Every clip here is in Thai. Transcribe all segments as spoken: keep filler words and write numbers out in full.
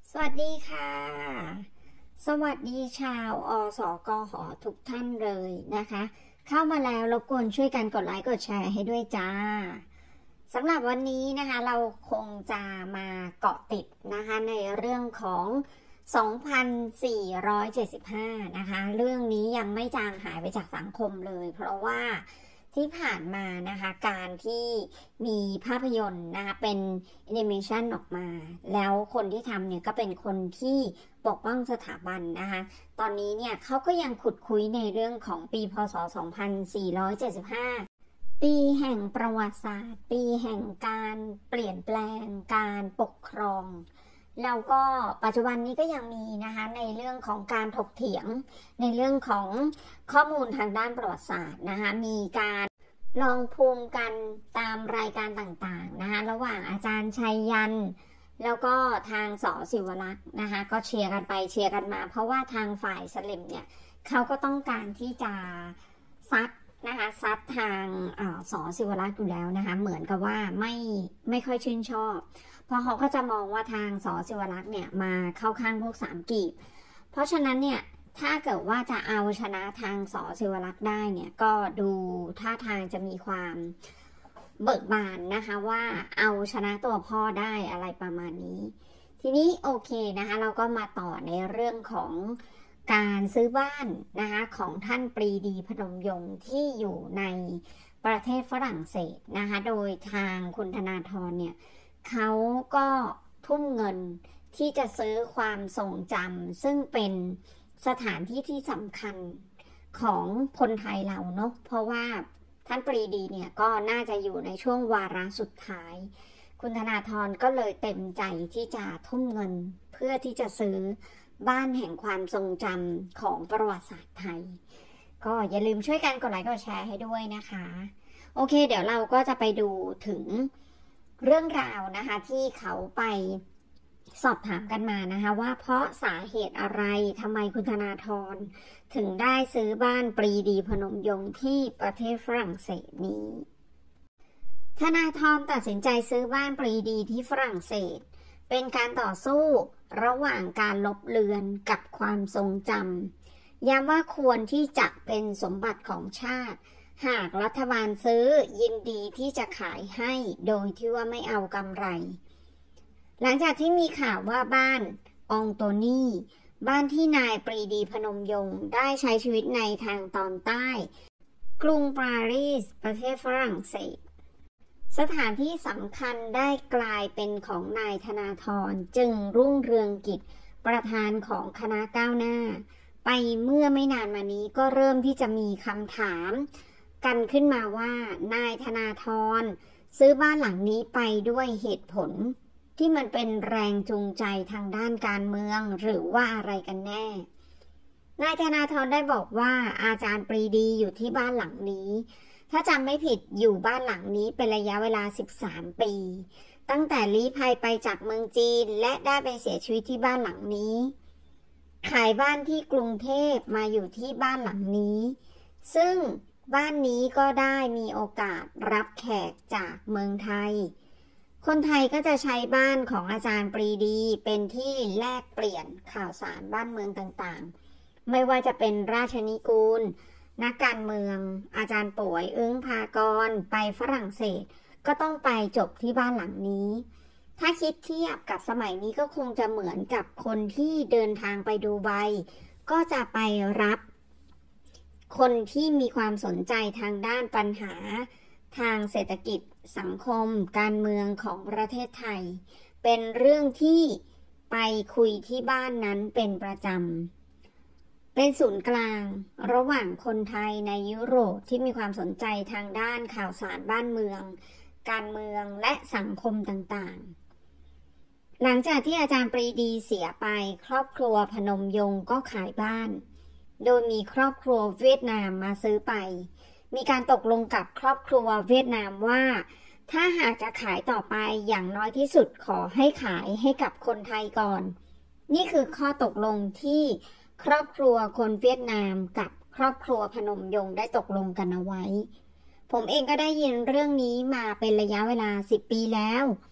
สวัสดีค่ะ สวัสดีชาวอสกหทุกท่านเลยนะคะ เข้ามาแล้วรบกวนช่วยกันกดไลค์กดแชร์ให้ด้วยจ้าสำหรับวันนี้นะคะเราคงจะมาเกาะติดนะคะในเรื่องของ สองพันสี่ร้อยเจ็ดสิบห้า นะคะเรื่องนี้ยังไม่จางหายไปจากสังคมเลยเพราะว่าที่ผ่านมานะคะการที่มีภาพยนตร์นะคะเป็นแอนิเมชันออกมาแล้วคนที่ทำเนี่ยก็เป็นคนที่ปกป้องสถาบันนะคะตอนนี้เนี่ยเขาก็ยังขุดคุยในเรื่องของปีพศ สองพันสี่ร้อยเจ็ดสิบห้า ปีแห่งประวัติศาสตร์ปีแห่งการเปลี่ยนแปลงการปกครองแล้วก็ปัจจุบันนี้ก็ยังมีนะคะในเรื่องของการถกเถียงในเรื่องของข้อมูลทางด้านประวัติศาสตร์นะคะมีการลองภูมิกันตามรายการต่างๆนะคะระหว่างอาจารย์ชัยยันแล้วก็ทางส.ศิวรักษ์นะคะก็เชียร์กันไปเชียร์กันมาเพราะว่าทางฝ่ายสลิมเนี่ยเขาก็ต้องการที่จะซัดนะคะซัดทางส.ศิวรักษ์อยู่แล้วนะคะเหมือนกับว่าไม่ไม่ค่อยชื่นชอบเพราะเขาก็จะมองว่าทางส.ศิวรักษ์เนี่ยมาเข้าข้างพวกสามกีบเพราะฉะนั้นเนี่ยถ้าเกิดว่าจะเอาชนะทางส.ศิวรักษ์ได้เนี่ยก็ดูท่าทางจะมีความเบิกบานนะคะว่าเอาชนะตัวพ่อได้อะไรประมาณนี้ทีนี้โอเคนะคะเราก็มาต่อในเรื่องของการซื้อบ้านนะคะของท่านปรีดีพนมยงค์ที่อยู่ในประเทศฝรั่งเศสนะคะโดยทางคุณธนาธรเนี่ยเขาก็ทุ่มเงินที่จะซื้อความทรงจำซึ่งเป็นสถานที่ที่สำคัญของคนไทยเราเนาะเพราะว่าท่านปรีดีเนี่ยก็น่าจะอยู่ในช่วงวาระสุดท้ายคุณธนาธรก็เลยเต็มใจที่จะทุ่มเงินเพื่อที่จะซื้อบ้านแห่งความทรงจำของประวัติศาสตร์ไทยก็อย่าลืมช่วยกันกดไลค์กดแชร์ให้ด้วยนะคะโอเคเดี๋ยวเราก็จะไปดูถึงเรื่องราวนะคะที่เขาไปสอบถามกันมานะคะว่าเพราะสาเหตุอะไรทำไมคุณธนาธรถึงได้ซื้อบ้านปรีดีพนมยงค์ที่ประเทศฝรั่งเศสนี้ธนาธรตัดสินใจซื้อบ้านปรีดีที่ฝรั่งเศสเป็นการต่อสู้ระหว่างการลบเลือนกับความทรงจำย้ำว่าควรที่จะเป็นสมบัติของชาติหากรัฐบาลซื้อยินดีที่จะขายให้โดยที่ว่าไม่เอากำไรหลังจากที่มีข่าวว่าบ้านองโตนี่บ้านที่นายปรีดีพนมยงค์ได้ใช้ชีวิตในทางตอนใต้กรุงปารีสประเทศฝรั่งเศสสถานที่สำคัญได้กลายเป็นของนายธนาธรจึงรุ่งเรืองกิจประธานของคณะก้าวหน้าไปเมื่อไม่นานมานี้ก็เริ่มที่จะมีคำถามกันขึ้นมาว่านายธนาธรซื้อบ้านหลังนี้ไปด้วยเหตุผลที่มันเป็นแรงจูงใจทางด้านการเมืองหรือว่าอะไรกันแน่นายธนาธรได้บอกว่าอาจารย์ปรีดีอยู่ที่บ้านหลังนี้ถ้าจำไม่ผิดอยู่บ้านหลังนี้เป็นระยะเวลาสิบสามปีตั้งแต่ลี้ภัยไปจากเมืองจีนและได้ไปเสียชีวิตที่บ้านหลังนี้ขายบ้านที่กรุงเทพมาอยู่ที่บ้านหลังนี้ซึ่งบ้านนี้ก็ได้มีโอกาสรับแขกจากเมืองไทยคนไทยก็จะใช้บ้านของอาจารย์ปรีดีเป็นที่แลกเปลี่ยนข่าวสารบ้านเมืองต่างๆไม่ว่าจะเป็นราชนิกูลนักการเมืองอาจารย์ป่วยอึ้งภากรไปฝรั่งเศสก็ต้องไปจบที่บ้านหลังนี้ถ้าคิดเทียบกับสมัยนี้ก็คงจะเหมือนกับคนที่เดินทางไปดูไบก็จะไปรับคนที่มีความสนใจทางด้านปัญหาทางเศรษฐกิจสังคมการเมืองของประเทศไทยเป็นเรื่องที่ไปคุยที่บ้านนั้นเป็นประจำเป็นศูนย์กลางระหว่างคนไทยในยุโรปที่มีความสนใจทางด้านข่าวสารบ้านเมืองการเมืองและสังคมต่างๆหลังจากที่อาจารย์ปรีดีเสียไปครอบครัวพนมยงค์ก็ขายบ้านโดยมีครอบครัวเวียดนามมาซื้อไปมีการตกลงกับครอบครัวเวียดนามว่าถ้าหากจะขายต่อไปอย่างน้อยที่สุดขอให้ขายให้กับคนไทยก่อนนี่คือข้อตกลงที่ครอบครัวคนเวียดนามกับครอบครัวพนมยงค์ได้ตกลงกันเอาไว้ผมเองก็ได้ยินเรื่องนี้มาเป็นระยะเวลาสิบปีแล้ว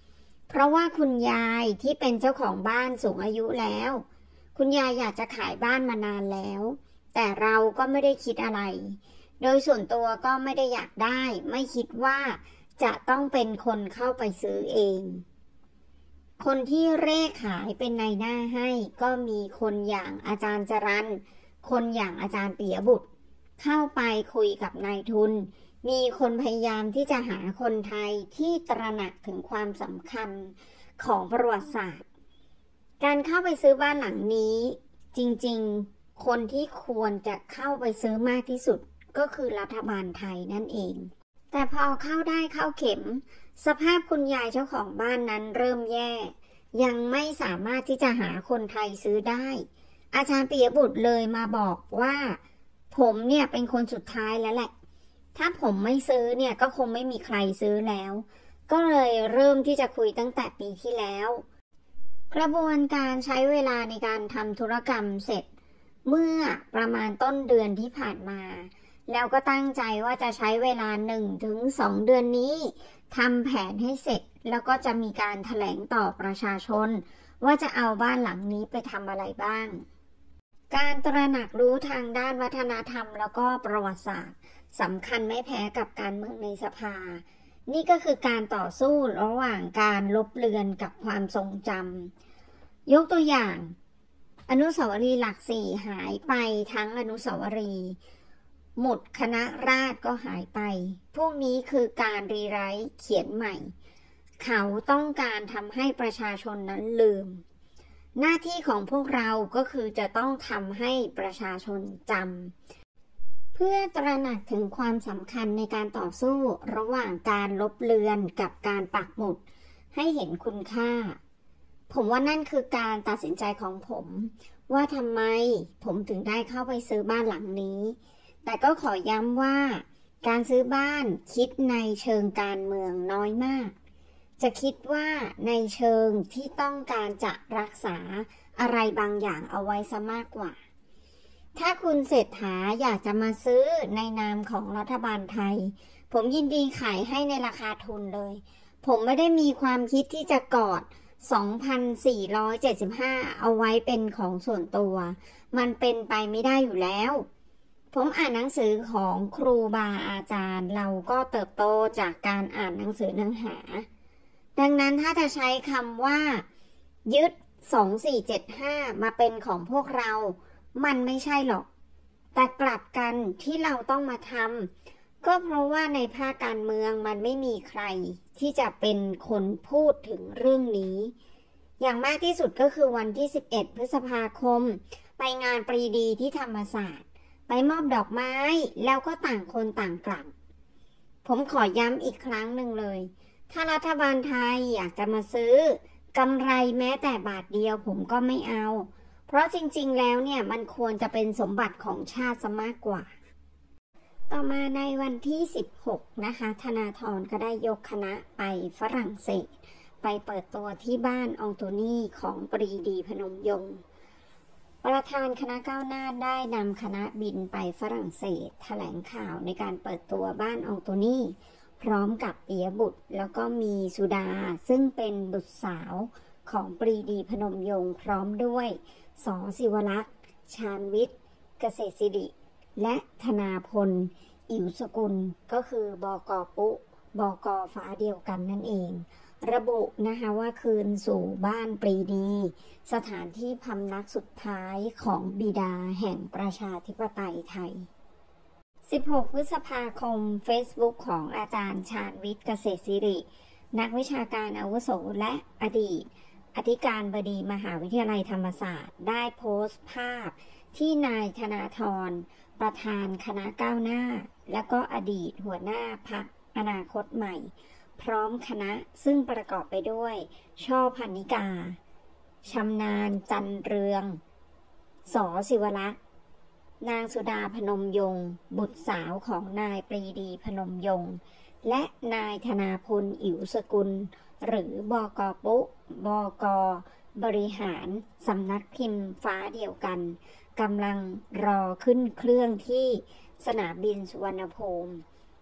เพราะว่าคุณยายที่เป็นเจ้าของบ้านสูงอายุแล้วคุณยายอยากจะขายบ้านมานานแล้วแต่เราก็ไม่ได้คิดอะไรโดยส่วนตัวก็ไม่ได้อยากได้ไม่คิดว่าจะต้องเป็นคนเข้าไปซื้อเองคนที่เร่ขายเป็นนายหน้าให้ก็มีคนอย่างอาจารย์จรัญคนอย่างอาจารย์ปิยบุตรเข้าไปคุยกับนายทุนมีคนพยายามที่จะหาคนไทยที่ตระหนักถึงความสำคัญของประวัติศาสตร์การเข้าไปซื้อบ้านหลังนี้จริงๆคนที่ควรจะเข้าไปซื้อมากที่สุดก็คือรัฐบาลไทยนั่นเองแต่พอเข้าได้เข้าเข็มสภาพคุณยายเจ้าของบ้านนั้นเริ่มแย่ยังไม่สามารถที่จะหาคนไทยซื้อได้อาจารย์ปิยบุตรเลยมาบอกว่าผมเนี่ยเป็นคนสุดท้ายแล้วแหละถ้าผมไม่ซื้อเนี่ยก็คงไม่มีใครซื้อแล้วก็เลยเริ่มที่จะคุยตั้งแต่ปีที่แล้วกระบวนการใช้เวลาในการทำธุรกรรมเสร็จเมื่อประมาณต้นเดือนที่ผ่านมาแล้วก็ตั้งใจว่าจะใช้เวลา หนึ่งถึงสอง เดือนนี้ทำแผนให้เสร็จแล้วก็จะมีการแถลงต่อประชาชนว่าจะเอาบ้านหลังนี้ไปทำอะไรบ้างการตระหนักรู้ทางด้านวัฒนธรรมแล้วก็ประวัติศาสตร์สำคัญไม่แพ้กับการเมืองในสภานี่ก็คือการต่อสู้ระหว่างการลบเลือนกับความทรงจำยกตัวอย่างอนุสาวรีย์หลักสี่หายไปทั้งอนุสาวรีย์หมุดคณะราษฎรก็หายไปพวกนี้คือการรีไรต์เขียนใหม่เขาต้องการทำให้ประชาชนนั้นลืมหน้าที่ของพวกเราก็คือจะต้องทำให้ประชาชนจำเพื่อตระหนักถึงความสำคัญในการต่อสู้ระหว่างการลบเลือนกับการปักหมุดให้เห็นคุณค่าผมว่านั่นคือการตัดสินใจของผมว่าทำไมผมถึงได้เข้าไปซื้อบ้านหลังนี้แต่ก็ขอย้ำว่าการซื้อบ้านคิดในเชิงการเมืองน้อยมากจะคิดว่าในเชิงที่ต้องการจะรักษาอะไรบางอย่างเอาไว้ซะมากกว่าถ้าคุณเศรษฐาอยากจะมาซื้อในนามของรัฐบาลไทยผมยินดีขายให้ในราคาทุนเลยผมไม่ได้มีความคิดที่จะกอด สองพันสี่ร้อยเจ็ดสิบห้า เอาไว้เป็นของส่วนตัวมันเป็นไปไม่ได้อยู่แล้วผมอ่านหนังสือของครูบาอาจารย์เราก็เติบโตจากการอ่านหนังสือเนื้อหาดังนั้นถ้าจะใช้คำว่ายึดสองพันสี่ร้อยเจ็ดสิบห้ามาเป็นของพวกเรามันไม่ใช่หรอกแต่กลับกันที่เราต้องมาทำก็เพราะว่าในภาคการเมืองมันไม่มีใครที่จะเป็นคนพูดถึงเรื่องนี้อย่างมากที่สุดก็คือวันที่สิบเอ็ดพฤษภาคมไปงานปรีดีที่ธรรมศาสตร์ไปมอบดอกไม้แล้วก็ต่างคนต่างกลับผมขอย้ำอีกครั้งหนึ่งเลยถ้ารัฐบาลไทยอยากจะมาซื้อกำไรแม้แต่บาทเดียวผมก็ไม่เอาเพราะจริงๆแล้วเนี่ยมันควรจะเป็นสมบัติของชาติซะมากกว่าต่อมาในวันที่สิบหกนะคะธนาธรก็ได้ยกคณะไปฝรั่งเศสไปเปิดตัวที่บ้านอองโตนี่ของปรีดีพนมยงค์ประธานคณะก้าวหน้าได้นำคณะบินไปฝรั่งเศสแถลงข่าวในการเปิดตัวบ้านอองโตนี่พร้อมกับปิยบุตรแล้วก็มีสุดาซึ่งเป็นบุตรสาวของปรีดีพนมยงค์พร้อมด้วยส.ศิวลักษณ์ชาญวิทย์เกษตรศิริและธนาพลอิ๋วสกุลก็คือบก.ปุ๊บก.ฟ้าเดียวกันนั่นเองระบุนะคะว่าคืนสู่บ้านปรีดีสถานที่พำนักสุดท้ายของบิดาแห่งประชาธิปไตยไทยสิบหกพฤษภาคม Facebook ของอาจารย์ชาญวิทย์เกษตรศิรินักวิชาการอาวุโสและอดีตอธิการบดีมหาวิทยาลัยธรรมศาสตร์ได้โพสต์ภาพที่นายธนาธรประธานคณะก้าวหน้าและก็อดีตหัวหน้าพรรคอนาคตใหม่พร้อมคณะซึ่งประกอบไปด้วยช่อพรรณิกาชำนาญจันเรืองส.ศิวลักษณ์นางสุดาพนมยงค์บุตรสาวของนายปรีดีพนมยงค์และนายธนาพลอิ๋วสกุลหรือบก.ปุ๊บก.บริหารสำนักพิมพ์ฟ้าเดียวกันกำลังรอขึ้นเครื่องที่สนามบินสุวรรณภูมิ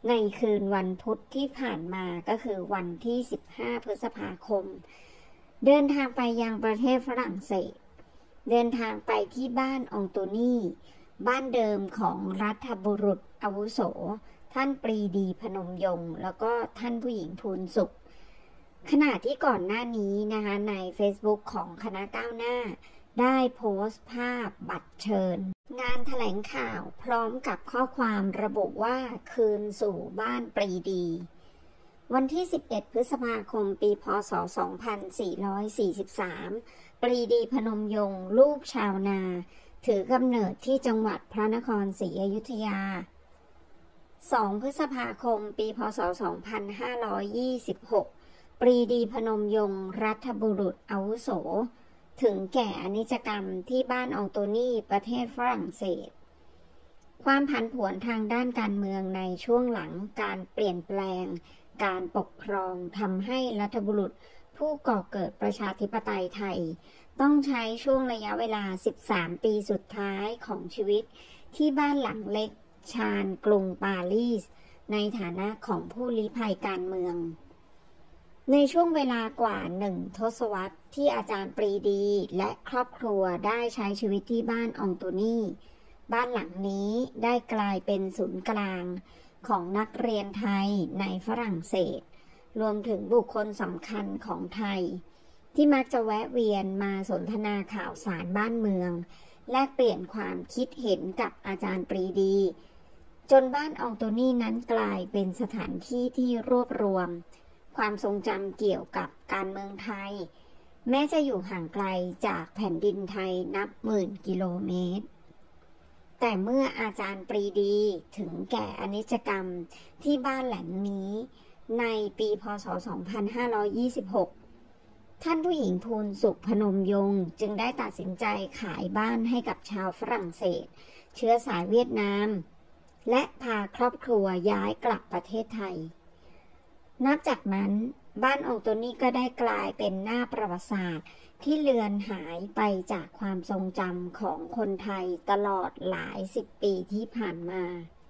ในคืนวันพุธที่ผ่านมาก็คือวันที่สิบห้าพฤษภาคมเดินทางไปยังประเทศฝรั่งเศสเดินทางไปที่บ้านองโตนี่บ้านเดิมของรัฐบุรุษอาวุโสท่านปรีดีพนมยงค์แล้วก็ท่านผู้หญิงภูลสุขขณะที่ก่อนหน้านี้นะคะใน Facebook ของคณะก้าวหน้าได้โพสต์ภาพบัตรเชิญงานแถลงข่าวพร้อมกับข้อความระบุว่าคืนสู่บ้านปรีดีวันที่สิบเอ็ดพฤษภาคมปีพ.ศ. สองพันสี่ร้อยสี่สิบสามปรีดีพนมยงค์ลูกชาวนาถือกำเนิดที่จังหวัดพระนครศรีอยุธยาสองพฤษภาคมปีพ.ศ. สองพันห้าร้อยยี่สิบหกปรีดีพนมยงค์รัฐบุรุษอาวุโสถึงแก่อนิจกรรมที่บ้านองโตนี่ประเทศฝรั่งเศสความผันผวนทางด้านการเมืองในช่วงหลังการเปลี่ยนแปลงการปกครองทำให้รัฐบุรุษผู้ก่อเกิดประชาธิปไตยไทยต้องใช้ช่วงระยะเวลาสิบสามปีสุดท้ายของชีวิตที่บ้านหลังเล็กชานกรุงปารีสในฐานะของผู้ลี้ภัยการเมืองในช่วงเวลากว่าหนึ่งทศวรรษที่อาจารย์ปรีดีและครอบครัวได้ใช้ชีวิตที่บ้านองโตนี่บ้านหลังนี้ได้กลายเป็นศูนย์กลางของนักเรียนไทยในฝรั่งเศสรวมถึงบุคคลสำคัญของไทยที่มักจะแวะเวียนมาสนทนาข่าวสารบ้านเมืองแลกเปลี่ยนความคิดเห็นกับอาจารย์ปรีดีจนบ้านองโตนี่นั้นกลายเป็นสถานที่ที่รวบรวมความทรงจำเกี่ยวกับการเมืองไทยแม้จะอยู่ห่างไกลจากแผ่นดินไทยนับหมื่นกิโลเมตรแต่เมื่ออาจารย์ปรีดีถึงแก่อนิจกรรมที่บ้านหลังนี้ในปีพ.ศ. สองพันห้าร้อยยี่สิบหกท่านผู้หญิงภูลสุขพนมยงค์จึงได้ตัดสินใจขายบ้านให้กับชาวฝรั่งเศสเชื้อสายเวียดนามและพาครอบครัวย้ายกลับประเทศไทยนับจากนั้นบ้านองโตนี่ก็ได้กลายเป็นหน้าประวัติศาสตร์ที่เลือนหายไปจากความทรงจำของคนไทยตลอดหลายสิบปีที่ผ่านมา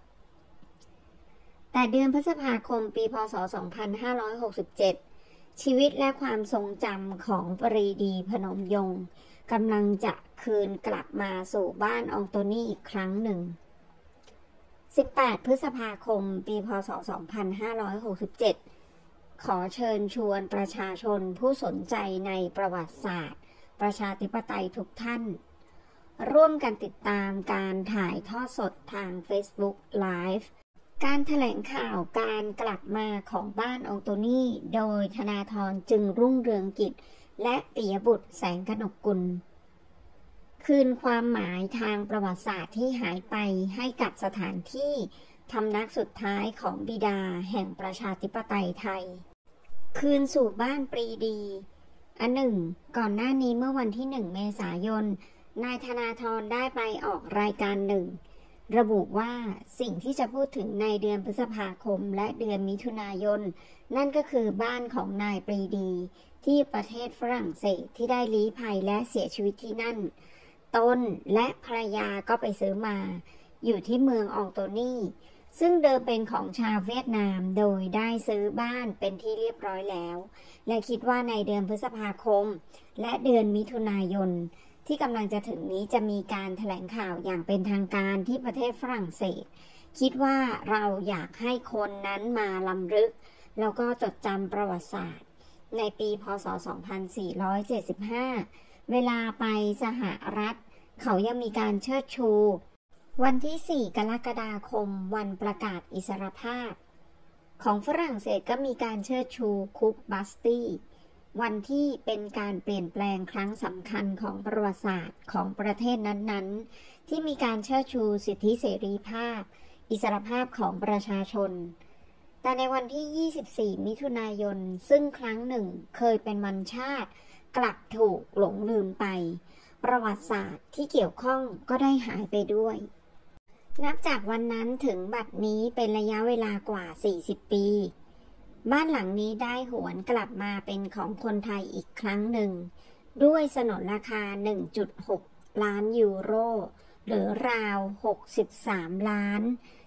แต่เดือนพฤษภาคมปีพ.ศ. สองพันห้าร้อยหกสิบเจ็ดชีวิตและความทรงจำของปรีดีพนมยงค์กำลังจะคืนกลับมาสู่บ้านองโตนี่อีกครั้งหนึ่งสิบแปดพฤษภาคมปีพ.ศ. สองพันห้าร้อยหกสิบเจ็ดขอเชิญชวนประชาชนผู้สนใจในประวัติศาสตร์ประชาธิปไตยทุกท่านร่วมกันติดตามการถ่ายทอดสดทาง Facebook Live การแถลงข่าวการกลับมาของบ้านองโตนี่โดยธนาธรจึงรุ่งเรืองกิจและปิยบุตรแสงกนกกุลคืนความหมายทางประวัติศาสตร์ที่หายไปให้กับสถานที่พำนักสุดท้ายของบิดาแห่งประชาธิปไตยไทยคืนสู่บ้านปรีดีอันหนึ่งก่อนหน้านี้เมื่อวันที่หนึ่งเมษายนนายธนาธรได้ไปออกรายการหนึ่งระบุว่าสิ่งที่จะพูดถึงในเดือนพฤษภาคมและเดือนมิถุนายนนั่นก็คือบ้านของนายปรีดีที่ประเทศฝรั่งเศสที่ได้ลี้ภัยและเสียชีวิตที่นั่นตนและภรรยาก็ไปซื้อมาอยู่ที่เมืององโตนี่ซึ่งเดิมเป็นของชาวเวียดนามโดยได้ซื้อบ้านเป็นที่เรียบร้อยแล้วและคิดว่าในเดือนพฤษภาคมและเดือนมิถุนายนที่กำลังจะถึงนี้จะมีการแถลงข่าวอย่างเป็นทางการที่ประเทศฝรั่งเศสคิดว่าเราอยากให้คนนั้นมาลำลึกแล้วก็จดจำประวัติศาสตร์ในปีพ.ศ. สองพันสี่ร้อยเจ็ดสิบห้าเวลาไปสหรัฐเขายังมีการเชิดชูวันที่สี่กรกฎาคมวันประกาศอิสรภาพของฝรั่งเศสก็มีการเชิดชูคุกบัสตี้วันที่เป็นการเปลี่ยนแปลงครั้งสำคัญของประวัติศาสตร์ของประเทศนั้นๆที่มีการเชิดชูสิทธิเสรีภาพอิสรภาพของประชาชนแต่ในวันที่ยี่สิบสี่มิถุนายนซึ่งครั้งหนึ่งเคยเป็นวันชาติกลับถูกหลงลืมไปประวัติศาสตร์ที่เกี่ยวข้องก็ได้หายไปด้วยนับจากวันนั้นถึงบัดนี้เป็นระยะเวลากว่าสี่สิบปีบ้านหลังนี้ได้หวนกลับมาเป็นของคนไทยอีกครั้งหนึ่งด้วยสนนราคา หนึ่งจุดหก ล้านยูโรหรือราวหกสิบสามล้าน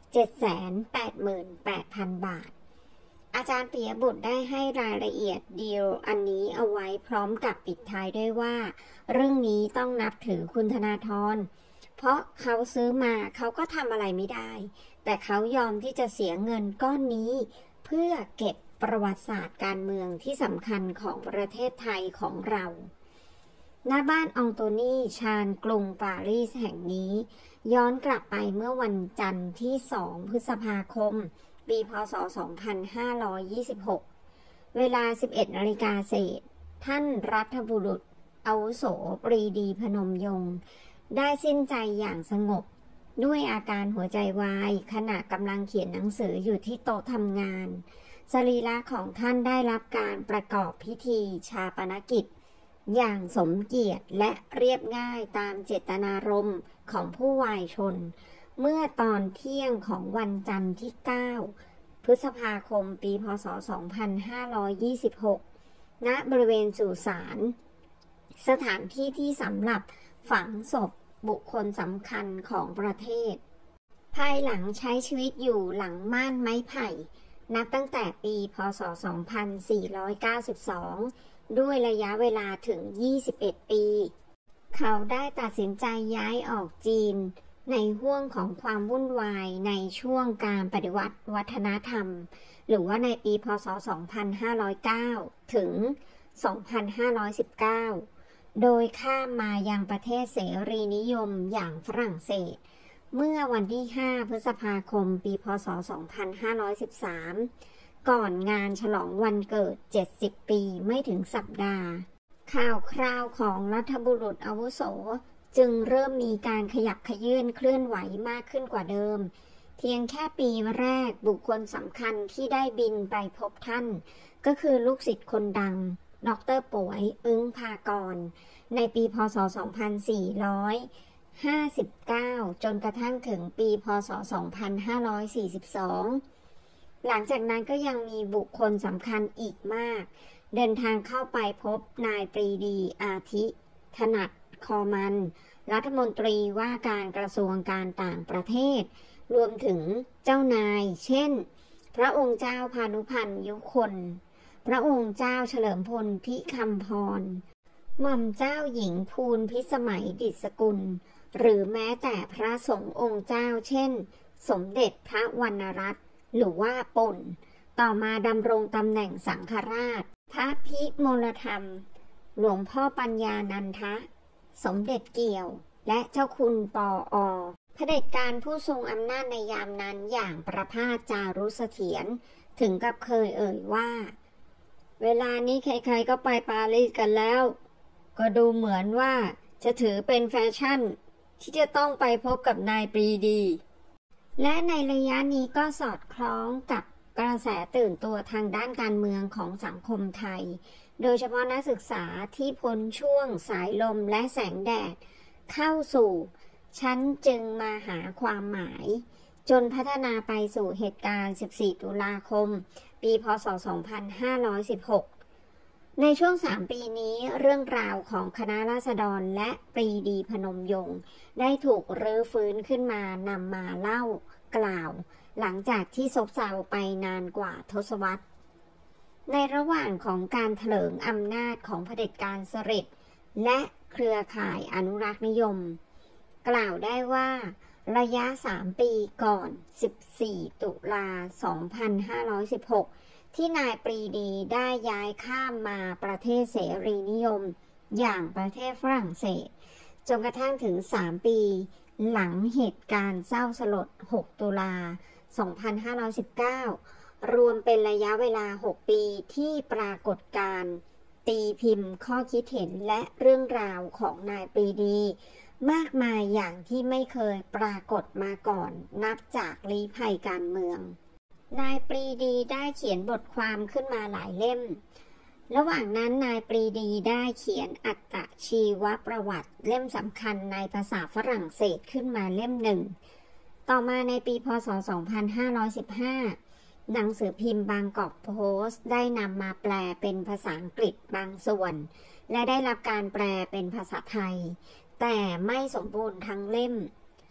เจ็ดแสนแปดหมื่นแปดพัน บาทอาจารย์ปิยบุตรได้ให้รายละเอียดดีลอันนี้เอาไว้พร้อมกับปิดท้ายด้วยว่าเรื่องนี้ต้องนับถือคุณธนาธรเพราะเขาซื้อมาเขาก็ทำอะไรไม่ได้แต่เขายอมที่จะเสียเงินก้อนนี้เพื่อเก็บประวัติศาสตร์การเมืองที่สำคัญของประเทศไทยของเราณบ้านองโตนีชานกรุงปารีสแห่งนี้ย้อนกลับไปเมื่อวันจันทร์ที่สองพฤษภาคมปีพ.ศ. สองพันห้าร้อยยี่สิบหกเวลา สิบเอ็ดนาฬิกาเศษท่านรัฐบุรุษอาวุโสปรีดีพนมยงค์ได้สิ้นใจอย่างสงบด้วยอาการหัวใจวายขณะกำลังเขียนหนังสืออยู่ที่โต๊ะทำงานสรีระของท่านได้รับการประกอบพิธีชาปนกิจอย่างสมเกียรติและเรียบง่ายตามเจตนารมณ์ของผู้วายชนเมื่อตอนเที่ยงของวันจันทร์ที่ เก้า พฤษภาคมปีพ.ศ. สองพันห้าร้อยยี่สิบหกณบริเวณสุสานสถานที่ที่สำหรับฝังศพบุคคลสำคัญของประเทศภายหลังใช้ชีวิตอยู่หลังม่านไม้ไผ่นับตั้งแต่ปีพ.ศ. สองพันสี่ร้อยเก้าสิบสองด้วยระยะเวลาถึงยี่สิบเอ็ดปีเขาได้ตัดสินใจย้ายออกจีนในห้วงของความวุ่นวายในช่วงการปฏิวัติวัฒนธรรมหรือว่าในปีพ.ศ. สองพันห้าร้อยเก้าถึง สองพันห้าร้อยสิบเก้าโดยข้ามมายังประเทศเสรีนิยมอย่างฝรั่งเศสเมื่อวันที่ ห้า พฤษภาคมปีพ.ศ. สองพันห้าร้อยสิบสามก่อนงานฉลองวันเกิดเจ็ดสิบปีไม่ถึงสัปดาห์ข่าวคราวของรัฐบุรุษอาวุโสจึงเริ่มมีการขยับขยื่นเคลื่อนไหวมากขึ้นกว่าเดิมเพียงแค่ปีแรกบุคคลสำคัญที่ได้บินไปพบท่านก็คือลูกศิษย์คนดังดร.ป่วยอึ้งภากรในปีพ.ศ. สองพันสี่ร้อยห้าสิบเก้าจนกระทั่งถึงปีพ.ศ. สองพันห้าร้อยสี่สิบสองหลังจากนั้นก็ยังมีบุคคลสำคัญอีกมากเดินทางเข้าไปพบนายปรีดีอาทิถนัดคอมันรัฐมนตรีว่าการกระทรวงการต่างประเทศรวมถึงเจ้านายเช่นพระองค์เจ้าพานุพันธ์ยุคนพระองค์เจ้าเฉลิมพลพิคัมพรหม่อมเจ้าหญิงภูลพิสมัยดิษกุลหรือแม้แต่พระสงฆ์องค์เจ้าเช่นสมเด็จพระวรรณรัตน์หรือว่าป่นต่อมาดำรงตำแหน่งสังฆราชพระพิมลธรรมหลวงพ่อปัญญานันทะสมเด็จเกี่ยวและเจ้าคุณปออเผด็จการผู้ทรงอำนาจในยามนั้นอย่างประภาสจารุเสถียรถึงกับเคยเอ่ยว่าเวลานี้ใครๆก็ไปปารีสกันแล้วก็ดูเหมือนว่าจะถือเป็นแฟชั่นที่จะต้องไปพบกับนายปรีดีและในระยะนี้ก็สอดคล้องกับกระแสตื่นตัวทางด้านการเมืองของสังคมไทยโดยเฉพาะนักศึกษาที่พ้นช่วงสายลมและแสงแดดเข้าสู่ชั้นจึงมาหาความหมายจนพัฒนาไปสู่เหตุการณ์สิบสี่ตุลาคมปีพ.ศ. สองพันห้าร้อยสิบหกในช่วงสามปีนี้เรื่องราวของคณะราษฎรและปรีดีพนมยงค์ได้ถูกรื้อฟื้นขึ้นมานำมาเล่ากล่าวหลังจากที่ซบเซาไปนานกว่าทศวรรษในระหว่างของการเถลิงอำนาจของเผด็จการสฤษดิ์และเครือข่ายอนุรักษ์นิยมกล่าวได้ว่าระยะสามปีก่อนสิบสี่ตุลาสองพันห้าร้อยสิบหกที่นายปรีดีได้ย้ายข้ามมาประเทศเสรีนิยมอย่างประเทศฝรั่งเศสจนกระทั่งถึงสามปีหลังเหตุการณ์เศร้าสลดหกตุลาสองพันห้าร้อยสิบเก้ารวมเป็นระยะเวลาหกปีที่ปรากฏการณ์ตีพิมพ์ข้อคิดเห็นและเรื่องราวของนายปรีดีมากมายอย่างที่ไม่เคยปรากฏมาก่อนนับจากลี้ภัยการเมืองนายปรีดีได้เขียนบทความขึ้นมาหลายเล่มระหว่างนั้นนายปรีดีได้เขียนอัตชีวประวัติเล่มสำคัญในภาษาฝรั่งเศสขึ้นมาเล่มหนึ่งต่อมาในปีพ.ศ. สองพันห้าร้อยสิบห้าหนังสือพิมพ์บางกอกโพสต์ได้นำมาแปลเป็นภาษาอังกฤษบางส่วนและได้รับการแปลเป็นภาษาไทยแต่ไม่สมบูรณ์ทั้งเล่ม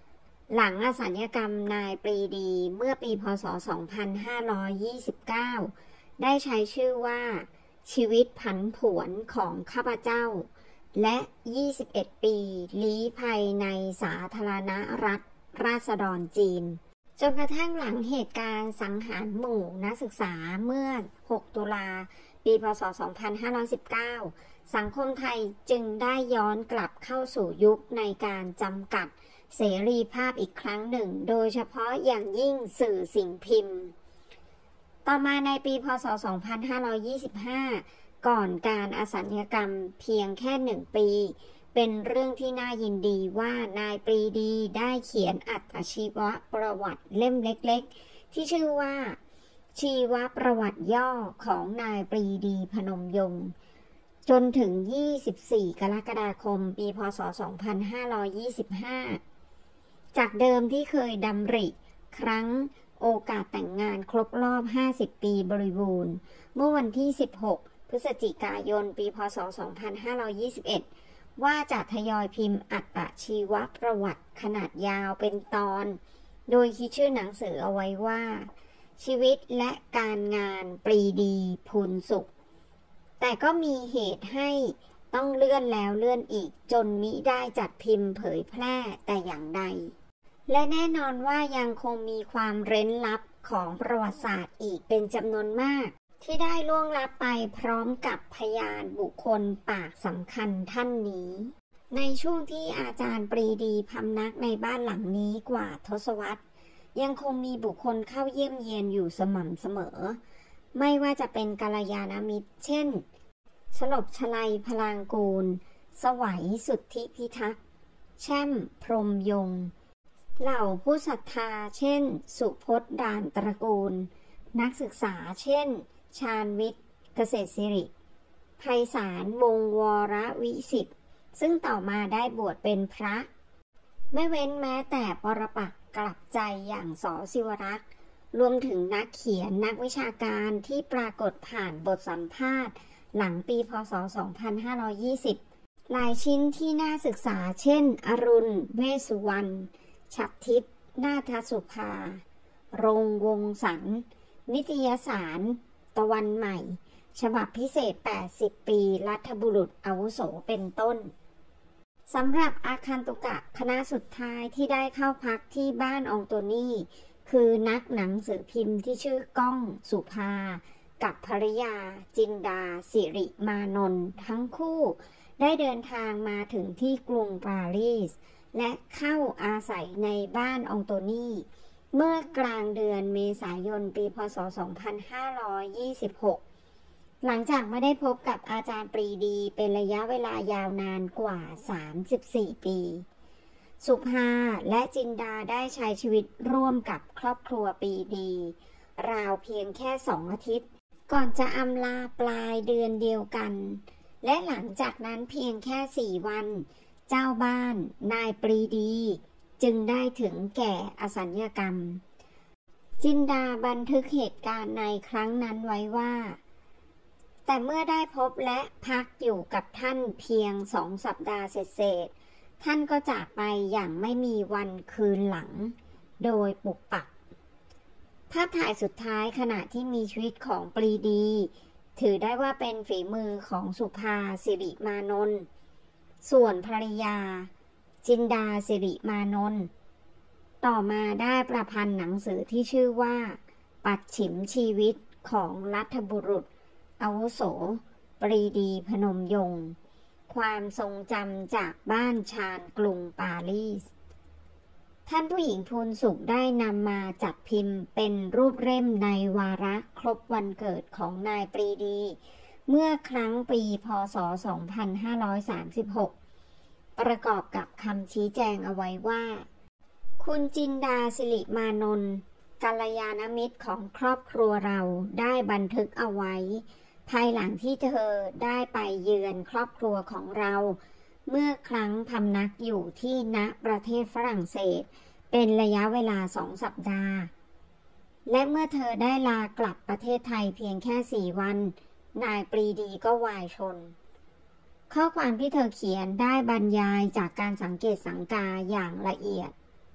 หลังอสัญญกรรมนายปรีดีเมื่อปีพ.ศ. สองพันห้าร้อยยี่สิบเก้า ได้ใช้ชื่อว่าชีวิตผันผวนของข้าพเจ้าและยี่สิบเอ็ดปีลี้ภัยในสาธารณรัฐราษฎรจีนจนกระทั่งหลังเหตุการณ์สังหารหมู่นักศึกษาเมื่อหกตุลาปีพ.ศ. สองพันห้าร้อยสิบเก้า สังคมไทยจึงได้ย้อนกลับเข้าสู่ยุคในการจำกัดเสรีภาพอีกครั้งหนึ่งโดยเฉพาะอย่างยิ่งสื่อสิ่งพิมพ์ต่อมาในปีพ.ศ. สองพันห้าร้อยยี่สิบห้า ก่อนการอสัญญกรรมเพียงแค่หนึ่งปีเป็นเรื่องที่น่ายินดีว่านายปรีดีได้เขียนอัตชีวประวัติเล่มเล็กๆที่ชื่อว่าชีวประวัติย่อของนายปรีดีพนมยงค์จนถึงยี่สิบสี่กรกฎาคมปีพ.ศ. สองพันห้าร้อยยี่สิบห้าจากเดิมที่เคยดำริครั้งโอกาสแต่งงานครบรอบห้าสิบปีบริบูรณ์เมื่อวันที่สิบหกพฤศจิกายนปีพ.ศ. สองพันห้าร้อยยี่สิบเอ็ดว่าจะทยอยพิมพ์อัตชีวประวัติขนาดยาวเป็นตอนโดยคิดชื่อหนังสือเอาไว้ว่าชีวิตและการงานปรีดีพูนสุขแต่ก็มีเหตุให้ต้องเลื่อนแล้วเลื่อนอีกจนมิได้จัดพิมพ์เผยแพร่แต่อย่างใดและแน่นอนว่ายังคงมีความเร้นลับของประวัติศาสตร์อีกเป็นจำนวนมากที่ได้ล่วงลับไปพร้อมกับพยานบุคคลปากสำคัญท่านนี้ในช่วงที่อาจารย์ปรีดีพำนักในบ้านหลังนี้กว่าทศวรรษยังคงมีบุคคลเข้าเยี่ยมเยียนอยู่สม่ำเสมอไม่ว่าจะเป็นกัลยาณมิตรเช่นฉลบฉไลพลางกูลสวัยสุทธิพิทักษ์แช่มพรหมยงค์เหล่าผู้ศรัทธาเช่นสุพจน์ด่านตระกูลนักศึกษาเช่นชาญวิทย์เกษตรศิริไพศาลวงศ์วรวิสิทธิ์ซึ่งต่อมาได้บวชเป็นพระไม่เว้นแม้แต่ปรปักษ์กลับใจอย่างส.ศิวรักษ์รวมถึงนักเขียนนักวิชาการที่ปรากฏผ่านบทสัมภาษณ์หลังปีพ.ศ. สองพันห้าร้อยยี่สิบหลายชิ้นที่น่าศึกษาเช่นอรุณเวชสุวรรณฉัตรทิพย์นาถสุภารงค์วงศ์สันนิตยสารตะวันใหม่ฉบับพิเศษแปดสิบปีรัฐบุรุษอาวุโสเป็นต้นสำหรับอาคันตุกะคณะสุดท้ายที่ได้เข้าพักที่บ้านอองโตนี่คือนักหนังสือพิมพ์ที่ชื่อก้องสุภากับภริยาจินดาสิริมานนท์ทั้งคู่ได้เดินทางมาถึงที่กรุงปารีสและเข้าอาศัยในบ้านอองโตนี่เมื่อกลางเดือนเมษายนปีพ.ศ. สองพันห้าร้อยยี่สิบหกหลังจากไม่ได้พบกับอาจารย์ปรีดีเป็นระยะเวลายาวนานกว่าสามสิบสี่ปีสุภาและจินดาได้ใช้ชีวิตร่วมกับครอบครัวปรีดีราวเพียงแค่สองอาทิตย์ก่อนจะอำลาปลายเดือนเดียวกันและหลังจากนั้นเพียงแค่สี่วันเจ้าบ้านนายปรีดีจึงได้ถึงแก่อสัญญกรรมจินดาบันทึกเหตุการณ์ในครั้งนั้นไว้ว่าแต่เมื่อได้พบและพักอยู่กับท่านเพียงสองสัปดาห์เศษๆท่านก็จากไปอย่างไม่มีวันคืนหลังโดยปุกปักภาพถ่ายสุดท้ายขณะที่มีชีวิตของปรีดีถือได้ว่าเป็นฝีมือของสุภาสิริมานนท์ส่วนภรรยาจินดาสิริมานนท์ต่อมาได้ประพันธ์หนังสือที่ชื่อว่าปัดฉิมชีวิตของรัฐบุรุษอาวุโสปรีดีพนมยงค์ความทรงจำจากบ้านชานกรุงปารีสท่านผู้หญิงพูนสุขได้นำมาจัดพิมพ์เป็นรูปเล่มในวาระครบวันเกิดของนายปรีดีเมื่อครั้งปีพ.ศ. สองพันห้าร้อยสามสิบหกประกอบกับคำชี้แจงเอาไว้ว่าคุณจินดาสิริมานนท์กัลยาณมิตรของครอบครัวเราได้บันทึกเอาไว้ภายหลังที่เธอได้ไปเยือนครอบครัวของเราเมื่อครั้งพำนักอยู่ที่ณประเทศฝรั่งเศสเป็นระยะเวลาสองสัปดาห์และเมื่อเธอได้ลากลับประเทศไทยเพียงแค่สี่วันนายปรีดีก็วายชนข้อความที่เธอเขียนได้บรรยายจากการสังเกตสังกาอย่างละเอียด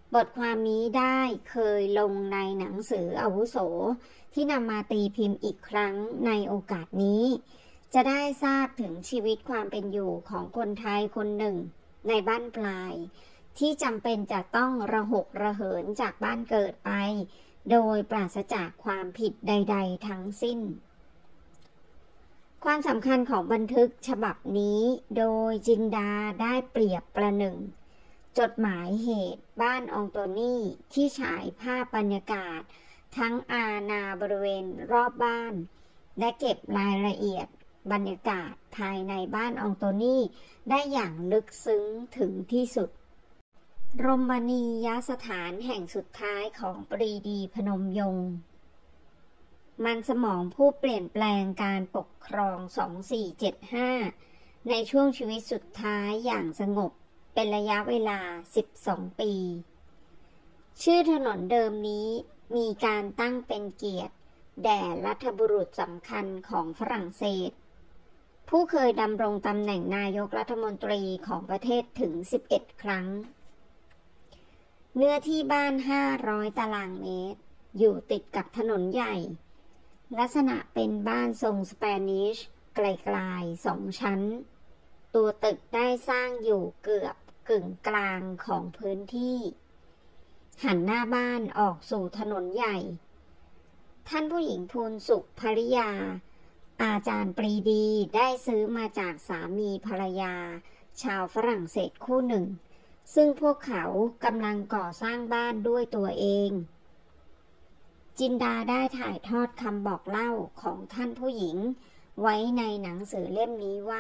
บทความนี้ได้เคยลงในหนังสืออาวุโสที่นำมาตีพิมพ์อีกครั้งในโอกาสนี้จะได้ทราบถึงชีวิตความเป็นอยู่ของคนไทยคนหนึ่งในบ้านปลายที่จำเป็นจะต้องระหกระเหินจากบ้านเกิดไปโดยปราศจากความผิดใดๆทั้งสิ้นความสำคัญของบันทึกฉบับนี้โดยจินดาได้เปรียบประหนึ่งจดหมายเหตุบ้านอองโตนี่ที่ฉายภาพบรรยากาศทั้งอาณาบริเวณรอบบ้านและเก็บรายละเอียดบรรยากาศภายในบ้านอองโตนี่ได้อย่างลึกซึ้งถึงที่สุดรมณียสถานแห่งสุดท้ายของปรีดีพนมยงค์มันสมองผู้เปลี่ยนแปลงการปกครองสองสี่เจ็ดห้าในช่วงชีวิตสุดท้ายอย่างสงบเป็นระยะเวลาสิบสองปีชื่อถนนเดิมนี้มีการตั้งเป็นเกียรติแด่รัฐบุรุษสำคัญของฝรั่งเศสผู้เคยดำรงตำแหน่งนายกรัฐมนตรีของประเทศถึงสิบเอ็ดครั้งเนื้อที่บ้านห้าร้อยตารางเมตรอยู่ติดกับถนนใหญ่ลักษณะเป็นบ้านทรงสเปนิชไกลๆสองชั้นตัวตึกได้สร้างอยู่เกือบกึ่งกลางของพื้นที่หันหน้าบ้านออกสู่ถนนใหญ่ท่านผู้หญิงภูลสุขภริยาอาจารย์ปรีดีได้ซื้อมาจากสามีภรรยาชาวฝรั่งเศสคู่หนึ่งซึ่งพวกเขากำลังก่อสร้างบ้านด้วยตัวเองจินดาได้ถ่ายทอดคำบอกเล่าของท่านผู้หญิงไว้ในหนังสือเล่มนี้ว่า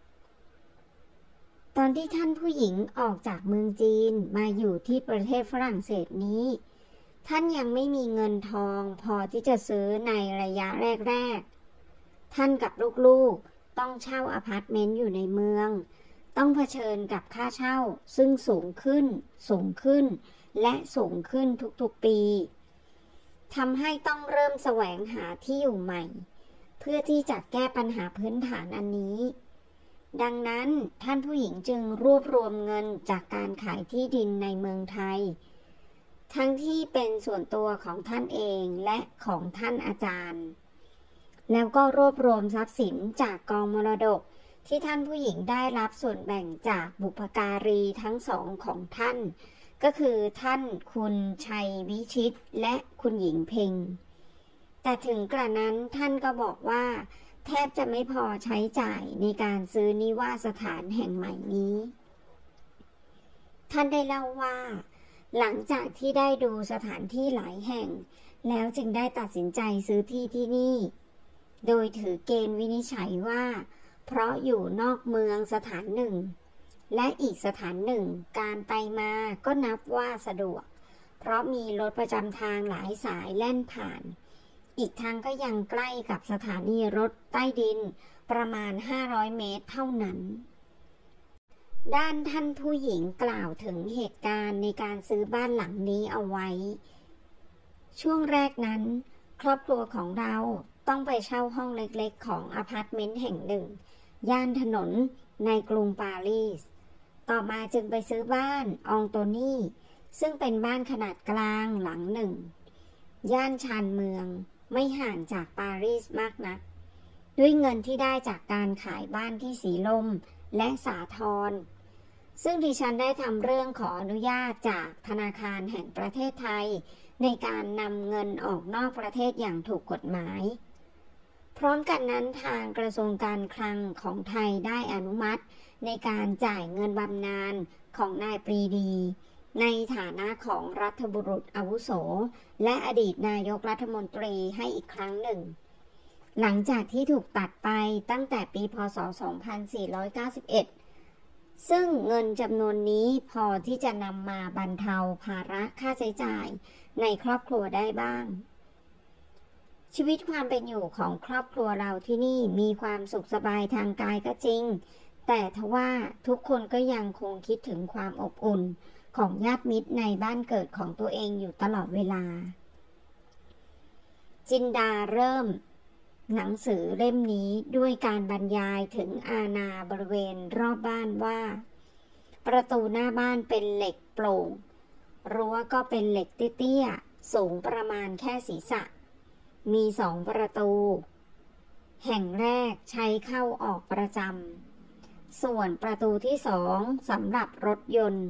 ตอนที่ท่านผู้หญิงออกจากเมืองจีนมาอยู่ที่ประเทศฝรั่งเศสนี้ท่านยังไม่มีเงินทองพอที่จะซื้อในระยะแรกๆท่านกับลูกๆต้องเช่าอพาร์ตเมนต์อยู่ในเมืองต้องเผชิญกับค่าเช่าซึ่งสูงขึ้นสูงขึ้นและสูงขึ้นทุกๆปีทำให้ต้องเริ่มแสวงหาที่อยู่ใหม่เพื่อที่จะแก้ปัญหาพื้นฐานอันนี้ดังนั้นท่านผู้หญิงจึงรวบรวมเงินจากการขายที่ดินในเมืองไทยทั้งที่เป็นส่วนตัวของท่านเองและของท่านอาจารย์แล้วก็รวบรวมทรัพย์สินจากกองมรดกที่ท่านผู้หญิงได้รับส่วนแบ่งจากบุพการีทั้งสองของท่านก็คือท่านคุณชัยวิชิตและคุณหญิงเพ็งแต่ถึงกระนั้นท่านก็บอกว่าแทบจะไม่พอใช้จ่ายในการซื้อนิวาสถานแห่งใหม่นี้ท่านได้เล่าว่าหลังจากที่ได้ดูสถานที่หลายแห่งแล้วจึงได้ตัดสินใจซื้อที่ที่นี่โดยถือเกณฑ์วินิจฉัยว่าเพราะอยู่นอกเมืองสถานหนึ่งและอีกสถานหนึ่งการไปมาก็นับว่าสะดวกเพราะมีรถประจำทางหลายสายแล่นผ่านอีกทางก็ยังใกล้กับสถานีรถใต้ดินประมาณห้าร้อยเมตรเท่านั้นด้านท่านผู้หญิงกล่าวถึงเหตุการณ์ในการซื้อบ้านหลังนี้เอาไว้ช่วงแรกนั้นครอบครัวของเราต้องไปเช่าห้องเล็กๆของอพาร์ตเมนต์แห่งหนึ่งย่านถนนในกรุงปารีสต่อมาจึงไปซื้อบ้านอองโตนี่ซึ่งเป็นบ้านขนาดกลางหลังหนึ่งย่านชานเมืองไม่ห่างจากปารีสมากนักด้วยเงินที่ได้จากการขายบ้านที่สีลมและสาทรซึ่งดิฉันได้ทำเรื่องขออนุญาตจากธนาคารแห่งประเทศไทยในการนำเงินออกนอกประเทศอย่างถูกกฎหมายพร้อมกันนั้นทางกระทรวงการคลังของไทยได้อนุมัติในการจ่ายเงินบำนาญของนายปรีดีในฐานะของรัฐบุรุษอาวุโสและอดีตนายกรัฐมนตรีให้อีกครั้งหนึ่งหลังจากที่ถูกตัดไปตั้งแต่ปีพ.ศ. สองพันสี่ร้อยเก้าสิบเอ็ดซึ่งเงินจำนวนนี้พอที่จะนำมาบรรเทาภาระค่าใช้จ่ายในครอบครัวได้บ้างชีวิตความเป็นอยู่ของครอบครัวเราที่นี่มีความสุขสบายทางกายก็จริงแต่ทว่าทุกคนก็ยังคงคิดถึงความอบอุ่นของญาติมิตรในบ้านเกิดของตัวเองอยู่ตลอดเวลาจินดาเริ่มหนังสือเล่มนี้ด้วยการบรรยายถึงอาณาบริเวณรอบบ้านว่าประตูหน้าบ้านเป็นเหล็กโปร่งรั้วก็เป็นเหล็กเตี้ยๆสูงประมาณแค่ศีรษะมีสองประตูแห่งแรกใช้เข้าออกประจำส่วนประตูที่สองสำหรับรถยนต์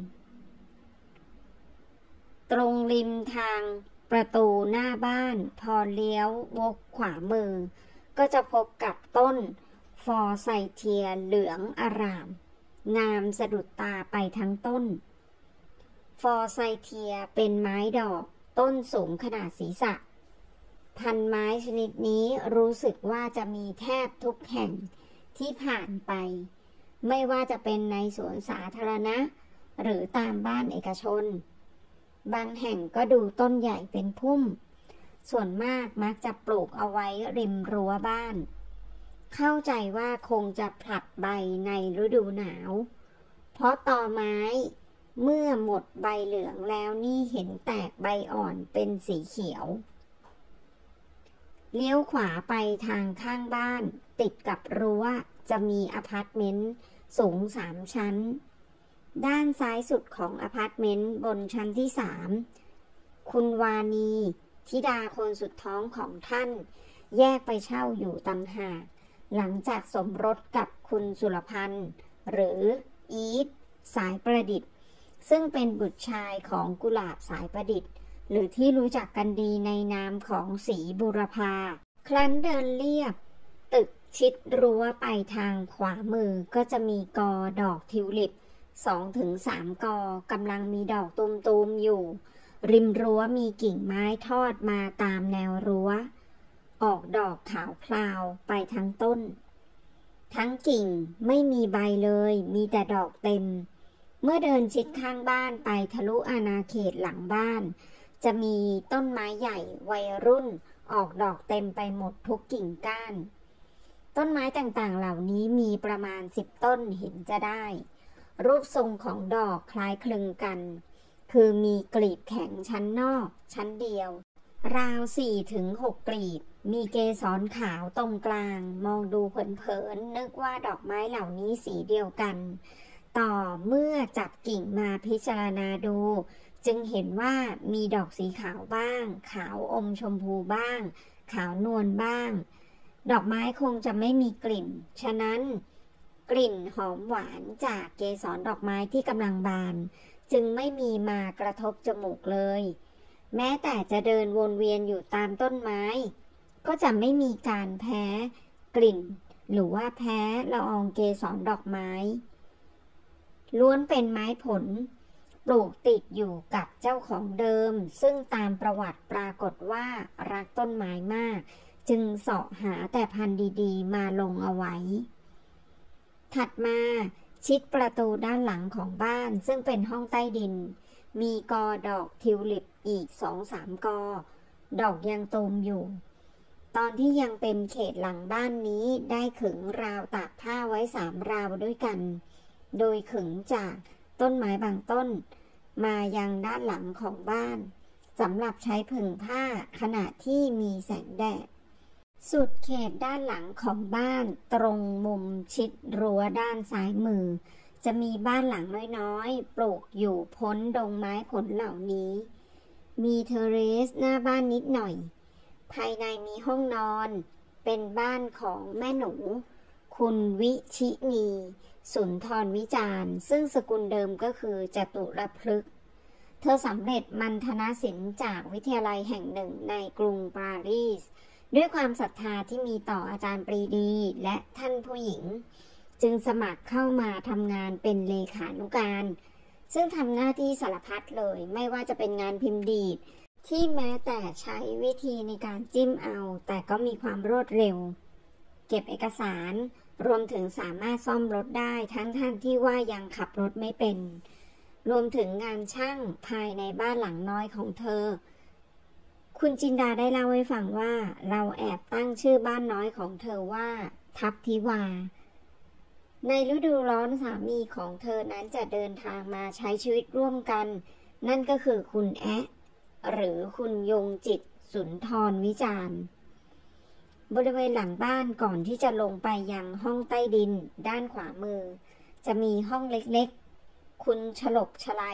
ตรงริมทางประตูหน้าบ้านพอเลี้ยววกขวามือก็จะพบกับต้นฟอร์ไซเทียเหลืองอารามงามสะดุดตาไปทั้งต้นฟอร์ไซเทียเป็นไม้ดอกต้นสูงขนาดศีรษะพันไม้ชนิดนี้รู้สึกว่าจะมีแทบทุกแห่งที่ผ่านไปไม่ว่าจะเป็นในสวนสาธารณะหรือตามบ้านเอกชนบางแห่งก็ดูต้นใหญ่เป็นพุ่มส่วนมากมักจะปลูกเอาไว้ริมรั้วบ้านเข้าใจว่าคงจะผลัดใบในฤดูหนาวเพราะตอไม้เมื่อหมดใบเหลืองแล้วนี่เห็นแตกใบอ่อนเป็นสีเขียวเลี้ยวขวาไปทางข้างบ้านติดกับรั้วจะมีอพาร์ตเมนต์สูงสามชั้นด้านซ้ายสุดของอพาร์ตเมนต์บนชั้นที่สามคุณวานีธิดาคนสุดท้องของท่านแยกไปเช่าอยู่ต่างหากหลังจากสมรสกับคุณสุรพันธ์หรืออีทสายประดิษฐ์ซึ่งเป็นบุตรชายของกุหลาบสายประดิษฐ์หรือที่รู้จักกันดีในนามของศรีบุรพาครั้นเดินเลียบตึกชิดรั้วไปทางขวามือก็จะมีกอดอกทิวลิป สองถึงสาม กอกำลังมีดอกตุมๆอยู่ริมรั้วมีกิ่งไม้ทอดมาตามแนวรั้วออกดอกขาวพลาวไปทั้งต้นทั้งกิ่งไม่มีใบเลยมีแต่ดอกเต็มเมื่อเดินชิดข้างบ้านไปทะลุอาณาเขตหลังบ้านจะมีต้นไม้ใหญ่วัยรุ่นออกดอกเต็มไปหมดทุกกิ่งก้านต้นไม้ต่างๆเหล่านี้มีประมาณสิบต้นเห็นจะได้รูปทรงของดอกคล้ายคลึงกันคือมีกลีบแข็งชั้นนอกชั้นเดียวราว สี่ถึงหก กลีบมีเกสรขาวตรงกลางมองดูเผินๆนึกว่าดอกไม้เหล่านี้สีเดียวกันต่อเมื่อจับกิ่งมาพิจารณาดูจึงเห็นว่ามีดอกสีขาวบ้างขาวอมชมพูบ้างขาวนวลบ้างดอกไม้คงจะไม่มีกลิ่นฉะนั้นกลิ่นหอมหวานจากเกสรดอกไม้ที่กำลังบานจึงไม่มีมากระทบจมูกเลยแม้แต่จะเดินวนเวียนอยู่ตามต้นไม้ก็จะไม่มีการแพ้กลิ่นหรือว่าแพ้ละอองเกสรดอกไม้ล้วนเป็นไม้ผลปลูกติดอยู่กับเจ้าของเดิมซึ่งตามประวัติปรากฏว่ารักต้นไม้มากจึงเสาะหาแต่พันธุ์ดีๆมาลงเอาไว้ถัดมาชิดประตูด้านหลังของบ้านซึ่งเป็นห้องใต้ดินมีกอดอกทิวลิปอีก สองถึงสาม กอดอกยังตูมอยู่ตอนที่ยังเป็นเขตหลังบ้านนี้ได้ขึงราวตากผ้าไว้สามราวด้วยกันโดยขึงจากต้นไม้บางต้นมายังด้านหลังของบ้านสำหรับใช้ผึ่งผ้าขณะที่มีแสงแดดสุดเขตด้านหลังของบ้านตรงมุมชิดรั้วด้านซ้ายมือจะมีบ้านหลังน้อยๆปลูกอยู่พ้นดงไม้ผลเหล่านี้มีเทเรสหน้าบ้านนิดหน่อยภายในมีห้องนอนเป็นบ้านของแม่หนูคุณวิชินีสุนทรวิจารณ์ซึ่งสกุลเดิมก็คือจตุรพฤกษ์เธอสำเร็จมัณฑนศิลป์จากวิทยาลัยแห่งหนึ่งในกรุงปารีสด้วยความศรัทธาที่มีต่ออาจารย์ปรีดีและท่านผู้หญิงจึงสมัครเข้ามาทำงานเป็นเลขานุการซึ่งทำหน้าที่สารพัดเลยไม่ว่าจะเป็นงานพิมพ์ดีดที่แม้แต่ใช้วิธีในการจิ้มเอาแต่ก็มีความรวดเร็วเก็บเอกสารรวมถึงสามารถซ่อมรถได้ทั้งท่านที่ว่ายังขับรถไม่เป็นรวมถึงงานช่างภายในบ้านหลังน้อยของเธอคุณจินดาได้เล่าให้ฟังว่าเราแอบตั้งชื่อบ้านน้อยของเธอว่าทัพทิวาในฤดูร้อนสามีของเธอนั้นจะเดินทางมาใช้ชีวิตร่วมกันนั่นก็คือคุณแอะหรือคุณยงจิตสุนทรวิจารณ์บริเวณหลังบ้านก่อนที่จะลงไปยังห้องใต้ดินด้านขวามือจะมีห้องเล็กๆคุณฉลกฉลัยพ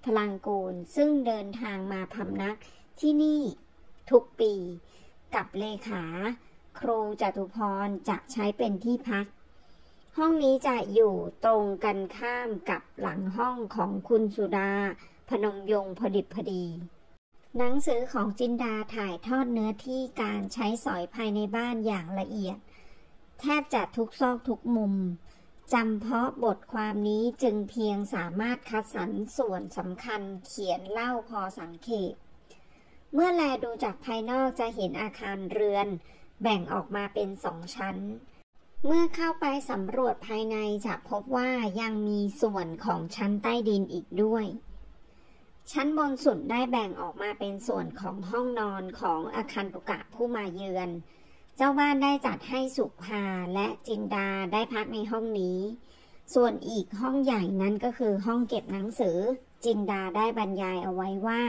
พลังกูลซึ่งเดินทางมาพำนักที่นี่ทุกปีกับเลขาครูจตุพรจะใช้เป็นที่พักห้องนี้จะอยู่ตรงกันข้ามกับหลังห้องของคุณสุดาพนมยงค์พอดิบพอดีหนังสือของจินดาถ่ายทอดเนื้อที่การใช้สอยภายในบ้านอย่างละเอียดแทบจะทุกซอกทุกมุมจำเพาะบทความนี้จึงเพียงสามารถคัดสรรส่วนสำคัญเขียนเล่าพอสังเขปเมื่อแลดูจากภายนอกจะเห็นอาคารเรือนแบ่งออกมาเป็นสองชั้นเมื่อเข้าไปสำรวจภายในจะพบว่ายังมีส่วนของชั้นใต้ดินอีกด้วยชั้นบนสุดได้แบ่งออกมาเป็นส่วนของห้องนอนของอาคันตุกะผู้มาเยือนเจ้าบ้านได้จัดให้สุภาและจินดาได้พักในห้องนี้ส่วนอีกห้องใหญ่นั้นก็คือห้องเก็บหนังสือจินดาได้บรรยายเอาไว้ว่า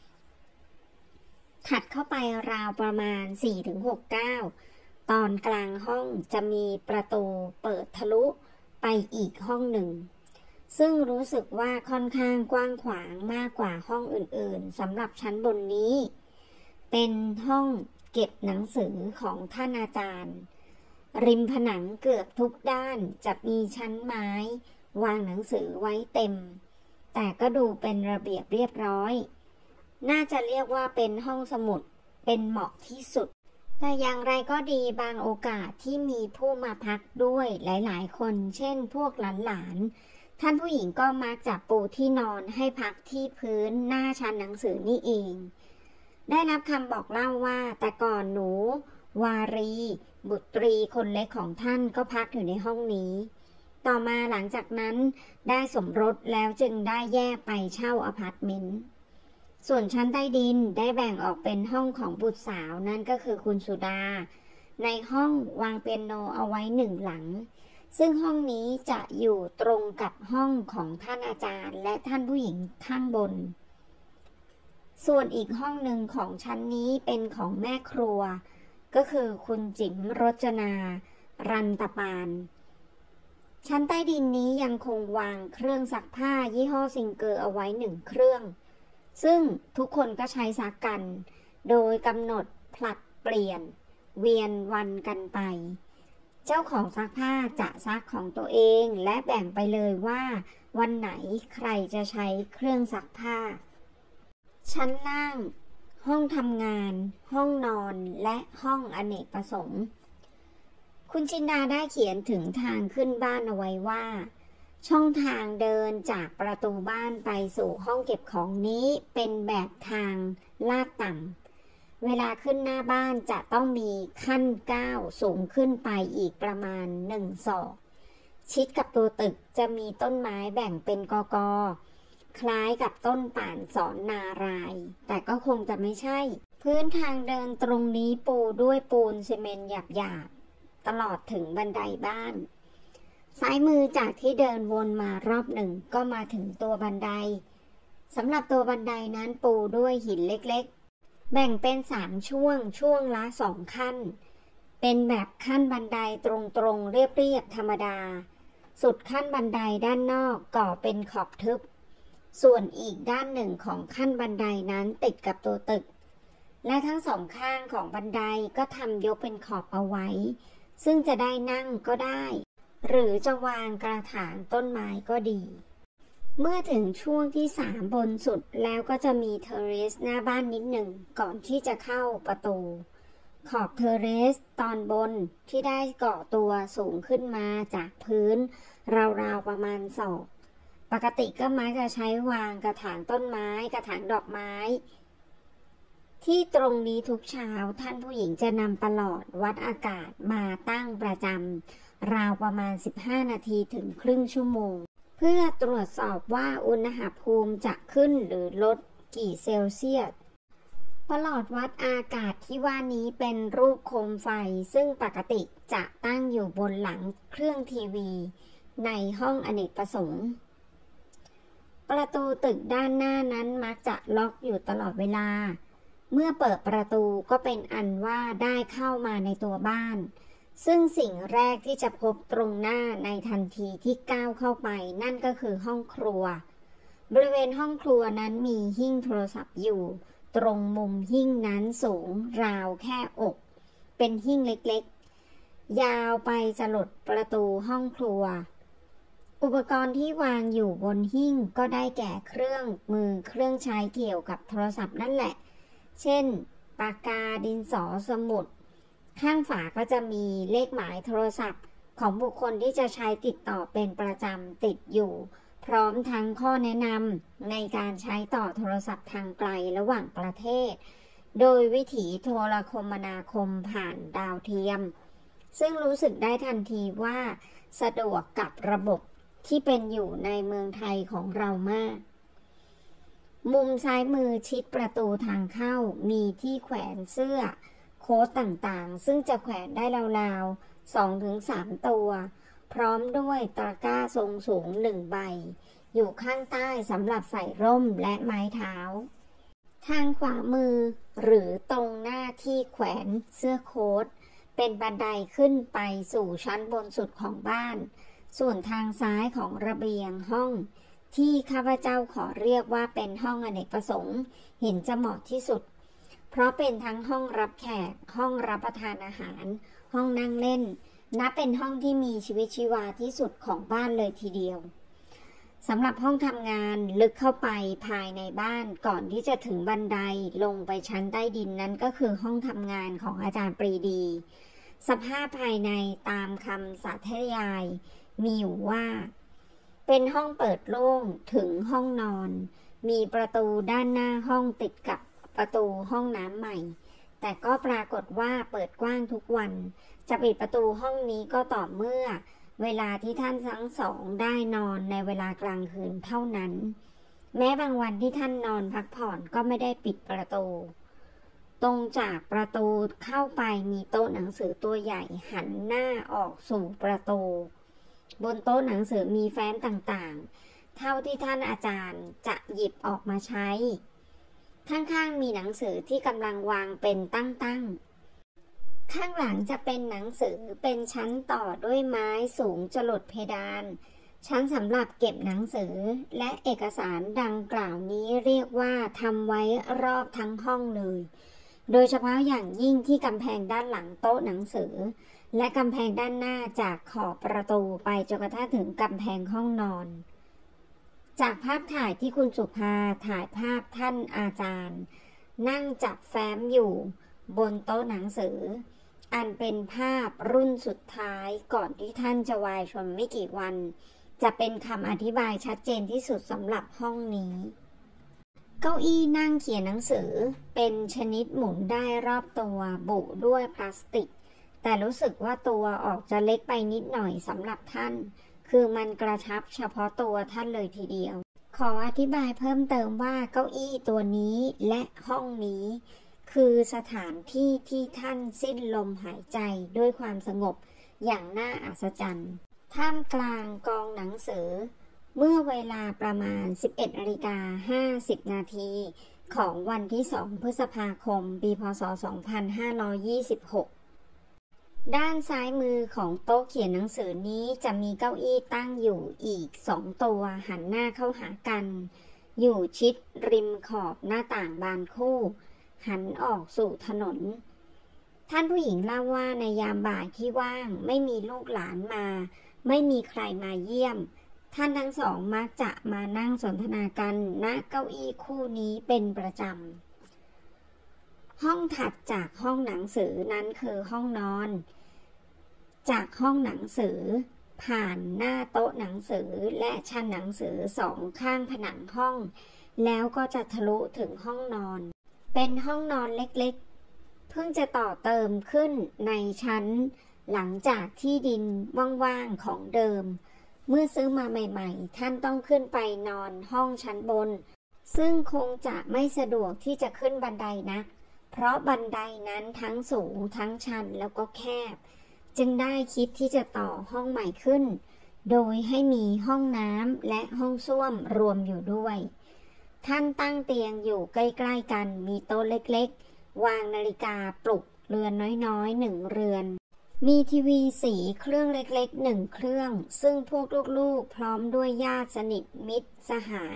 ถัดเข้าไปราวประมาณ สี่ถึงหก ก้าวตอนกลางห้องจะมีประตูเปิดทะลุไปอีกห้องหนึ่งซึ่งรู้สึกว่าค่อนข้างกว้างขวางมากกว่าห้องอื่นๆสำหรับชั้นบนนี้เป็นห้องเก็บหนังสือของท่านอาจารย์ริมผนังเกือบทุกด้านจะมีชั้นไม้วางหนังสือไว้เต็มแต่ก็ดูเป็นระเบียบเรียบร้อยน่าจะเรียกว่าเป็นห้องสมุดเป็นเหมาะที่สุดแต่อย่างไรก็ดีบางโอกาสที่มีผู้มาพักด้วยหลายๆคนเช่นพวกหลานๆท่านผู้หญิงก็มักจะปูที่นอนให้พักที่พื้นหน้าชั้นหนังสือนี่เองได้รับคำบอกเล่าว่าแต่ก่อนหนูวารีบุตรีคนเล็กของท่านก็พักอยู่ในห้องนี้ต่อมาหลังจากนั้นได้สมรสแล้วจึงได้แยกไปเช่าอพาร์ตเมนต์ส่วนชั้นใต้ดินได้แบ่งออกเป็นห้องของบุตรสาวนั่นก็คือคุณสุดาในห้องวางเปียโนเอาไว้หนึ่งหลังซึ่งห้องนี้จะอยู่ตรงกับห้องของท่านอาจารย์และท่านผู้หญิงข้างบนส่วนอีกห้องหนึ่งของชั้นนี้เป็นของแม่ครัวก็คือคุณจิ๋มรจนารันตปานชั้นใต้ดินนี้ยังคงวางเครื่องซักผ้ายี่ห้อซิงเกอร์เอาไว้หนึ่งเครื่องซึ่งทุกคนก็ใช้ซักกันโดยกำหนดผลัดเปลี่ยนเวียนวันกันไปเจ้าของซักผ้าจะซักของตัวเองและแบ่งไปเลยว่าวันไหนใครจะใช้เครื่องซักผ้าชั้นล่างห้องทำงานห้องนอนและห้องอเนกประสงค์คุณจินดาได้เขียนถึงทางขึ้นบ้านเอาไว้ว่าช่องทางเดินจากประตูบ้านไปสู่ห้องเก็บของนี้เป็นแบบทางลาดต่ำเวลาขึ้นหน้าบ้านจะต้องมีขั้นก้าวสูงขึ้นไปอีกประมาณหนึ่งศอกชิดกับตัวตึกจะมีต้นไม้แบ่งเป็นกอกอคล้ายกับต้นป่านสอนนารายแต่ก็คงจะไม่ใช่พื้นทางเดินตรงนี้ปูด้วยปูนซีเมนต์หยาบๆตลอดถึงบันไดบ้านซ้ายมือจากที่เดินวนมารอบหนึ่งก็มาถึงตัวบันไดสำหรับตัวบันไดนั้นปูด้วยหินเล็กๆแบ่งเป็นสามช่วงช่วงละสองขั้นเป็นแบบขั้นบันไดตรงๆเรียบๆธรรมดาสุดขั้นบันไดด้านนอกก่อเป็นขอบทึบส่วนอีกด้านหนึ่งของขั้นบันไดนั้นติดกับตัวตึกและทั้งสองข้างของบันไดก็ทำยกเป็นขอบเอาไว้ซึ่งจะได้นั่งก็ได้หรือจะวางกระถางต้นไม้ก็ดีเมื่อถึงช่วงที่สามบนสุดแล้วก็จะมีเทอร์เรสหน้าบ้านนิดหนึ่งก่อนที่จะเข้าประตูขอบเทอร์เรสตอนบนที่ได้ก่อตัวสูงขึ้นมาจากพื้นราวๆประมาณศอกปกติก็มักจะใช้วางกระถางต้นไม้กระถางดอกไม้ที่ตรงนี้ทุกเช้าท่านผู้หญิงจะนำประหลอดวัดอากาศมาตั้งประจำราวประมาณสิบห้านาทีถึงครึ่งชั่วโมงเพื่อตรวจสอบว่าอุณหภูมิจะขึ้นหรือลดกี่เซลเซียสประหลอดวัดอากาศที่ว่านี้เป็นรูปโคมไฟซึ่งปกติจะตั้งอยู่บนหลังเครื่องทีวีในห้องอเนกประสงค์ประตูตึกด้านหน้านั้นมักจะล็อกอยู่ตลอดเวลาเมื่อเปิดประตูก็เป็นอันว่าได้เข้ามาในตัวบ้านซึ่งสิ่งแรกที่จะพบตรงหน้าในทันทีที่ก้าวเข้าไปนั่นก็คือห้องครัวบริเวณห้องครัวนั้นมีหิ้งโทรศัพท์อยู่ตรงมุมหิ้งนั้นสูงราวแค่อกเป็นหิ้งเล็กๆยาวไปจรดประตูห้องครัวอุปกรณ์ที่วางอยู่บนหิ้งก็ได้แก่เครื่องมือเครื่องใช้เกี่ยวกับโทรศัพท์นั่นแหละเช่นปากกาดินสอสมุดข้างฝาก็จะมีเลขหมายโทรศัพท์ของบุคคลที่จะใช้ติดต่อเป็นประจำติดอยู่พร้อมทั้งข้อแนะนำในการใช้ต่อโทรศัพท์ทางไกลระหว่างประเทศโดยวิถีโทรคมนาคมผ่านดาวเทียมซึ่งรู้สึกได้ทันทีว่าสะดวกกับระบบที่เป็นอยู่ในเมืองไทยของเรามากมุมซ้ายมือชิดประตูทางเข้ามีที่แขวนเสื้อโค้ทต่างๆซึ่งจะแขวนได้ราวๆ สองถึงสาม ตัวพร้อมด้วยตะกร้าทรงสูงหนึ่งใบอยู่ข้างใต้สำหรับใส่ร่มและไม้เท้าทางขวามือหรือตรงหน้าที่แขวนเสื้อโค้ทเป็นบันไดขึ้นไปสู่ชั้นบนสุดของบ้านส่วนทางซ้ายของระเบียงห้องที่ข้าพเจ้าขอเรียกว่าเป็นห้องอเนกประสงค์เห็นจะเหมาะที่สุดเพราะเป็นทั้งห้องรับแขกห้องรับประทานอาหารห้องนั่งเล่นนับเป็นห้องที่มีชีวิตชีวาที่สุดของบ้านเลยทีเดียวสำหรับห้องทำงานลึกเข้าไปภายในบ้านก่อนที่จะถึงบันไดลงไปชั้นใต้ดินนั้นก็คือห้องทำงานของอาจารย์ปรีดีสภาพภายในตามคำสาธยายมีอยู่ว่าเป็นห้องเปิดโล่งถึงห้องนอนมีประตูด้านหน้าห้องติดกับประตูห้องน้ำใหม่แต่ก็ปรากฏว่าเปิดกว้างทุกวันจะปิดประตูห้องนี้ก็ต่อเมื่อเวลาที่ท่านทั้งสองได้นอนในเวลากลางคืนเท่านั้นแม้บางวันที่ท่านนอนพักผ่อนก็ไม่ได้ปิดประตูตรงจากประตูเข้าไปมีโต๊ะหนังสือตัวใหญ่หันหน้าออกสู่ประตูบนโต๊ะหนังสือมีแฟ้มต่างๆเท่าที่ท่านอาจารย์จะหยิบออกมาใช้ข้างๆมีหนังสือที่กำลังวางเป็นตั้งๆข้างหลังจะเป็นหนังสือเป็นชั้นต่อด้วยไม้สูงจรดเพดานชั้นสำหรับเก็บหนังสือและเอกสารดังกล่าวนี้เรียกว่าทำไว้รอบทั้งห้องเลยโดยเฉพาะอย่างยิ่งที่กำแพงด้านหลังโต๊ะหนังสือและกำแพงด้านหน้าจากขอบประตูไปจนกระทั่งถึงกำแพงห้องนอนจากภาพถ่ายที่คุณสุภาถ่ายภาพท่านอาจารย์นั่งจับแฟ้มอยู่บนโต๊ะหนังสืออันเป็นภาพรุ่นสุดท้ายก่อนที่ท่านจะวายชนไม่กี่วันจะเป็นคำอธิบายชัดเจนที่สุดสำหรับห้องนี้เก้าอี้นั่งเขียนหนังสือเป็นชนิดหมุนได้รอบตัวบุด้วยพลาสติกแต่รู้สึกว่าตัวออกจะเล็กไปนิดหน่อยสำหรับท่านคือมันกระชับเฉพาะตัวท่านเลยทีเดียวขออธิบายเพิ่มเติมว่าเก้าอี้ตัวนี้และห้องนี้คือสถานที่ที่ท่านสิ้นลมหายใจด้วยความสงบอย่างน่าอัศจรรย์ท่ามกลางกองหนังสือเมื่อเวลาประมาณ สิบเอ็ดนาฬิกาห้าสิบ นาทีของวันที่สองพฤษภาคมปีพ.ศ. สองพันห้าร้อยยี่สิบหกด้านซ้ายมือของโต๊ะเขียนหนังสือนี้จะมีเก้าอี้ตั้งอยู่อีกสองตัวหันหน้าเข้าหากันอยู่ชิดริมขอบหน้าต่างบานคู่หันออกสู่ถนนท่านผู้หญิงเล่าว่าในยามบ่ายที่ว่างไม่มีลูกหลานมาไม่มีใครมาเยี่ยมท่านทั้งสองมักจะมานั่งสนทนากันณเก้าอี้คู่นี้เป็นประจำห้องถัดจากห้องหนังสือนั้นคือห้องนอนจากห้องหนังสือผ่านหน้าโต๊ะหนังสือและชั้นหนังสือสองข้างผนังห้องแล้วก็จะทะลุถึงห้องนอนเป็นห้องนอนเล็กๆเพิ่งจะต่อเติมขึ้นในชั้นหลังจากที่ดินว่างๆของเดิมเมื่อซื้อมาใหม่ๆท่านต้องขึ้นไปนอนห้องชั้นบนซึ่งคงจะไม่สะดวกที่จะขึ้นบันไดนักเพราะบันไดนั้นทั้งสูงทั้งชันแล้วก็แคบจึงได้คิดที่จะต่อห้องใหม่ขึ้นโดยให้มีห้องน้ำและห้องส้วมรวมอยู่ด้วยท่านตั้งเตียงอยู่ใกล้ๆกันมีโต๊ะเล็กๆวางนาฬิกาปลุกเรือนน้อยๆหนึ่งเรือนมีทีวีสีเครื่องเล็กๆหนึ่งเครื่องซึ่งพวกลูกๆพร้อมด้วยญาติสนิทมิตรสหาย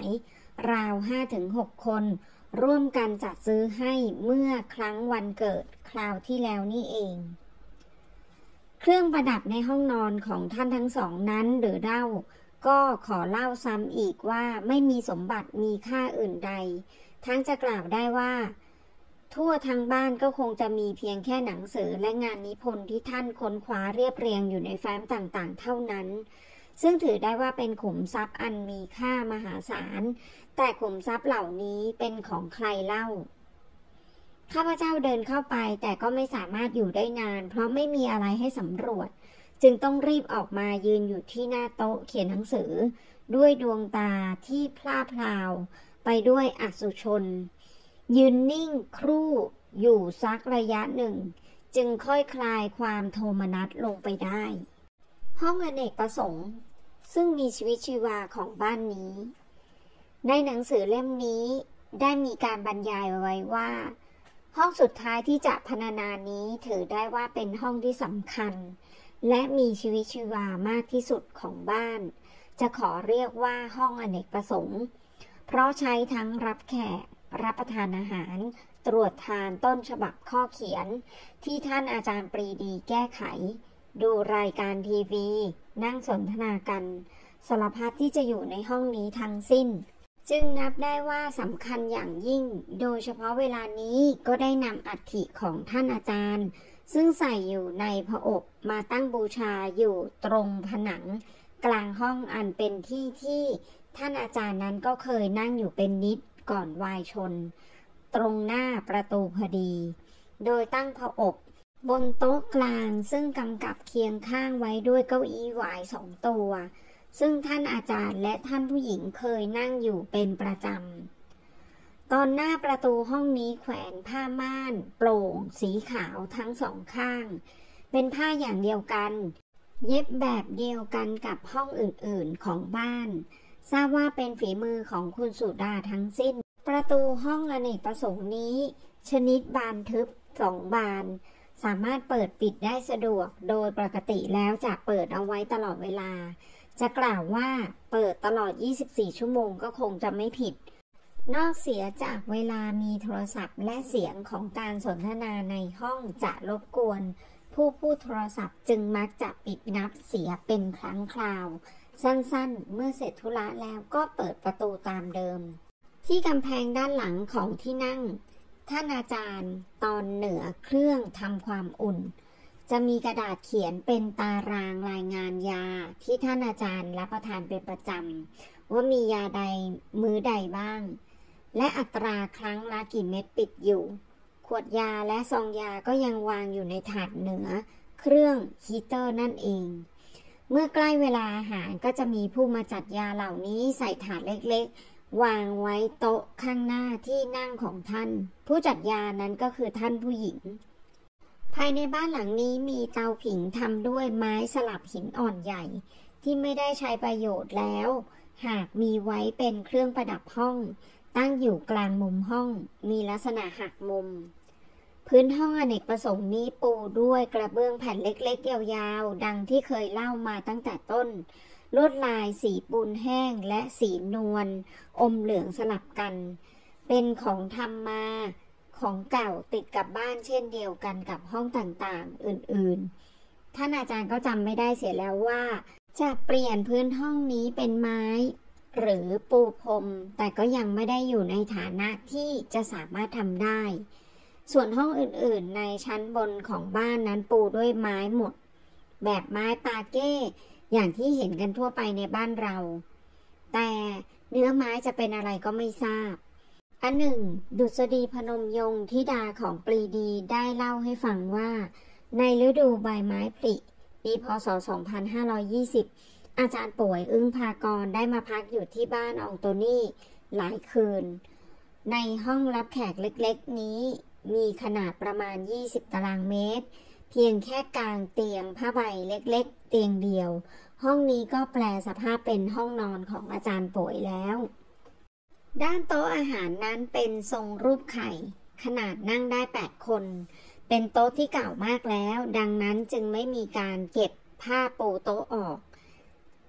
ราว ห้าถึงหก คนร่วมกันจัดซื้อให้เมื่อครั้งวันเกิดคราวที่แล้วนี่เองเครื่องประดับในห้องนอนของท่านทั้งสองนั้นหรือเล่าก็ขอเล่าซ้ำอีกว่าไม่มีสมบัติมีค่าอื่นใดทั้งจะกล่าวได้ว่าทั่วทั้งบ้านก็คงจะมีเพียงแค่หนังสือและงานนิพนธ์ที่ท่านค้นคว้าเรียบเรียงอยู่ในแฟ้มต่างๆเท่านั้นซึ่งถือได้ว่าเป็นขุมทรัพย์อันมีค่ามหาศาลแต่ขุมทรัพย์เหล่านี้เป็นของใครเล่าข้าพเจ้าเดินเข้าไปแต่ก็ไม่สามารถอยู่ได้นานเพราะไม่มีอะไรให้สำรวจจึงต้องรีบออกมายืนอยู่ที่หน้าโต๊ะเขียนหนังสือด้วยดวงตาที่พร่าพราวไปด้วยอสุชนยืนนิ่งครู่อยู่สักระยะหนึ่งจึงค่อยคลายความโทมนัสลงไปได้ห้องอเนกประสงค์ซึ่งมีชีวิตชีวาของบ้านนี้ในหนังสือเล่มนี้ได้มีการบรรยายไว้ว่าห้องสุดท้ายที่จะพรรณนานี้ถือได้ว่าเป็นห้องที่สำคัญและมีชีวิตชีวามากที่สุดของบ้านจะขอเรียกว่าห้องอเนกประสงค์เพราะใช้ทั้งรับแขกรับประทานอาหารตรวจทานต้นฉบับข้อเขียนที่ท่านอาจารย์ปรีดีแก้ไขดูรายการทีวีนั่งสนทนากันสารพัดที่จะอยู่ในห้องนี้ทั้งสิ้นจึงนับได้ว่าสำคัญอย่างยิ่งโดยเฉพาะเวลานี้ก็ได้นำอัฐิของท่านอาจารย์ซึ่งใส่อยู่ในผอบมาตั้งบูชาอยู่ตรงผนังกลางห้องอันเป็นที่ที่ท่านอาจารย์นั้นก็เคยนั่งอยู่เป็นนิดก่อนวายชนตรงหน้าประตูพอดีโดยตั้งผอบบนโต๊ะกลางซึ่งกำกับเคียงข้างไว้ด้วยเก้าอี้หวายสองตัวซึ่งท่านอาจารย์และท่านผู้หญิงเคยนั่งอยู่เป็นประจำตอนหน้าประตูห้องนี้แขวนผ้าม่านโปร่งสีขาวทั้งสองข้างเป็นผ้าอย่างเดียวกันเย็บแบบเดียวกันกับห้องอื่นๆของบ้านทราบว่าเป็นฝีมือของคุณสุดาทั้งสิ้นประตูห้องอเนกประสงค์นี้ชนิดบานทึบสองบานสามารถเปิดปิดได้สะดวกโดยปกติแล้วจะเปิดเอาไว้ตลอดเวลาจะกล่าวว่าเปิดตลอดยี่สิบสี่ชั่วโมงก็คงจะไม่ผิดนอกเสียจากเวลามีโทรศัพท์และเสียงของการสนทนาในห้องจะรบกวนผู้พูดโทรศัพท์จึงมักจะปิดงับเสียเป็นครั้งคราวสั้นๆเมื่อเสร็จธุระแล้วก็เปิดประตูตามเดิมที่กำแพงด้านหลังของที่นั่งท่านอาจารย์ตอนเหนือเครื่องทำความอุ่นจะมีกระดาษเขียนเป็นตารางรายงานยาที่ท่านอาจารย์รับประทานเป็นประจำว่ามียาใดมื้อใดบ้างและอัตราครั้งละกี่เม็ดปิดอยู่ขวดยาและซองยาก็ยังวางอยู่ในถาดเหนือเครื่องฮีเตอร์นั่นเองเมื่อใกล้เวลาอาหารก็จะมีผู้มาจัดยาเหล่านี้ใส่ถาดเล็กๆวางไว้โต๊ะข้างหน้าที่นั่งของท่านผู้จัดยานั้นก็คือท่านผู้หญิงภายในบ้านหลังนี้มีเตาผิงทำด้วยไม้สลับหินอ่อนใหญ่ที่ไม่ได้ใช้ประโยชน์แล้วหากมีไว้เป็นเครื่องประดับห้องตั้งอยู่กลางมุมห้องมีลักษณะหักมุมพื้นห้องอเนกประสงค์นี้ปูด้วยกระเบื้องแผ่นเล็กๆยาวๆดังที่เคยเล่ามาตั้งแต่ต้นลวดลายสีปูนแห้งและสีนวลอมเหลืองสลับกันเป็นของทำมาของเก่าติดกับบ้านเช่นเดียวกันกับห้องต่างๆอื่นๆท่านอาจารย์ก็จำไม่ได้เสียแล้วว่าจะเปลี่ยนพื้นห้องนี้เป็นไม้หรือปูพรมแต่ก็ยังไม่ได้อยู่ในฐานะที่จะสามารถทำได้ส่วนห้องอื่นๆในชั้นบนของบ้านนั้นปูด้วยไม้หมดแบบไม้ปาเก้อย่างที่เห็นกันทั่วไปในบ้านเราแต่เนื้อไม้จะเป็นอะไรก็ไม่ทราบอันหนึ่งดุษฎีพนมยงค์ธิดาของปรีดีได้เล่าให้ฟังว่าในฤดูใบไม้ผลิปีพ.ศ. สองพันห้าร้อยยี่สิบอาจารย์ป่วยอึ้งภากรได้มาพักอยู่ที่บ้านอองโตนี่หลายคืนในห้องรับแขกเล็กๆนี้มีขนาดประมาณยี่สิบตารางเมตรเพียงแค่กางเตียงผ้าใบเล็กๆเตียงเดียวห้องนี้ก็แปลสภาพเป็นห้องนอนของอาจารย์ป่วยแล้วด้านโต๊ะอาหารนั้นเป็นทรงรูปไข่ขนาดนั่งได้แปดคนเป็นโต๊ะที่เก่ามากแล้วดังนั้นจึงไม่มีการเก็บผ้าปูโต๊ะออก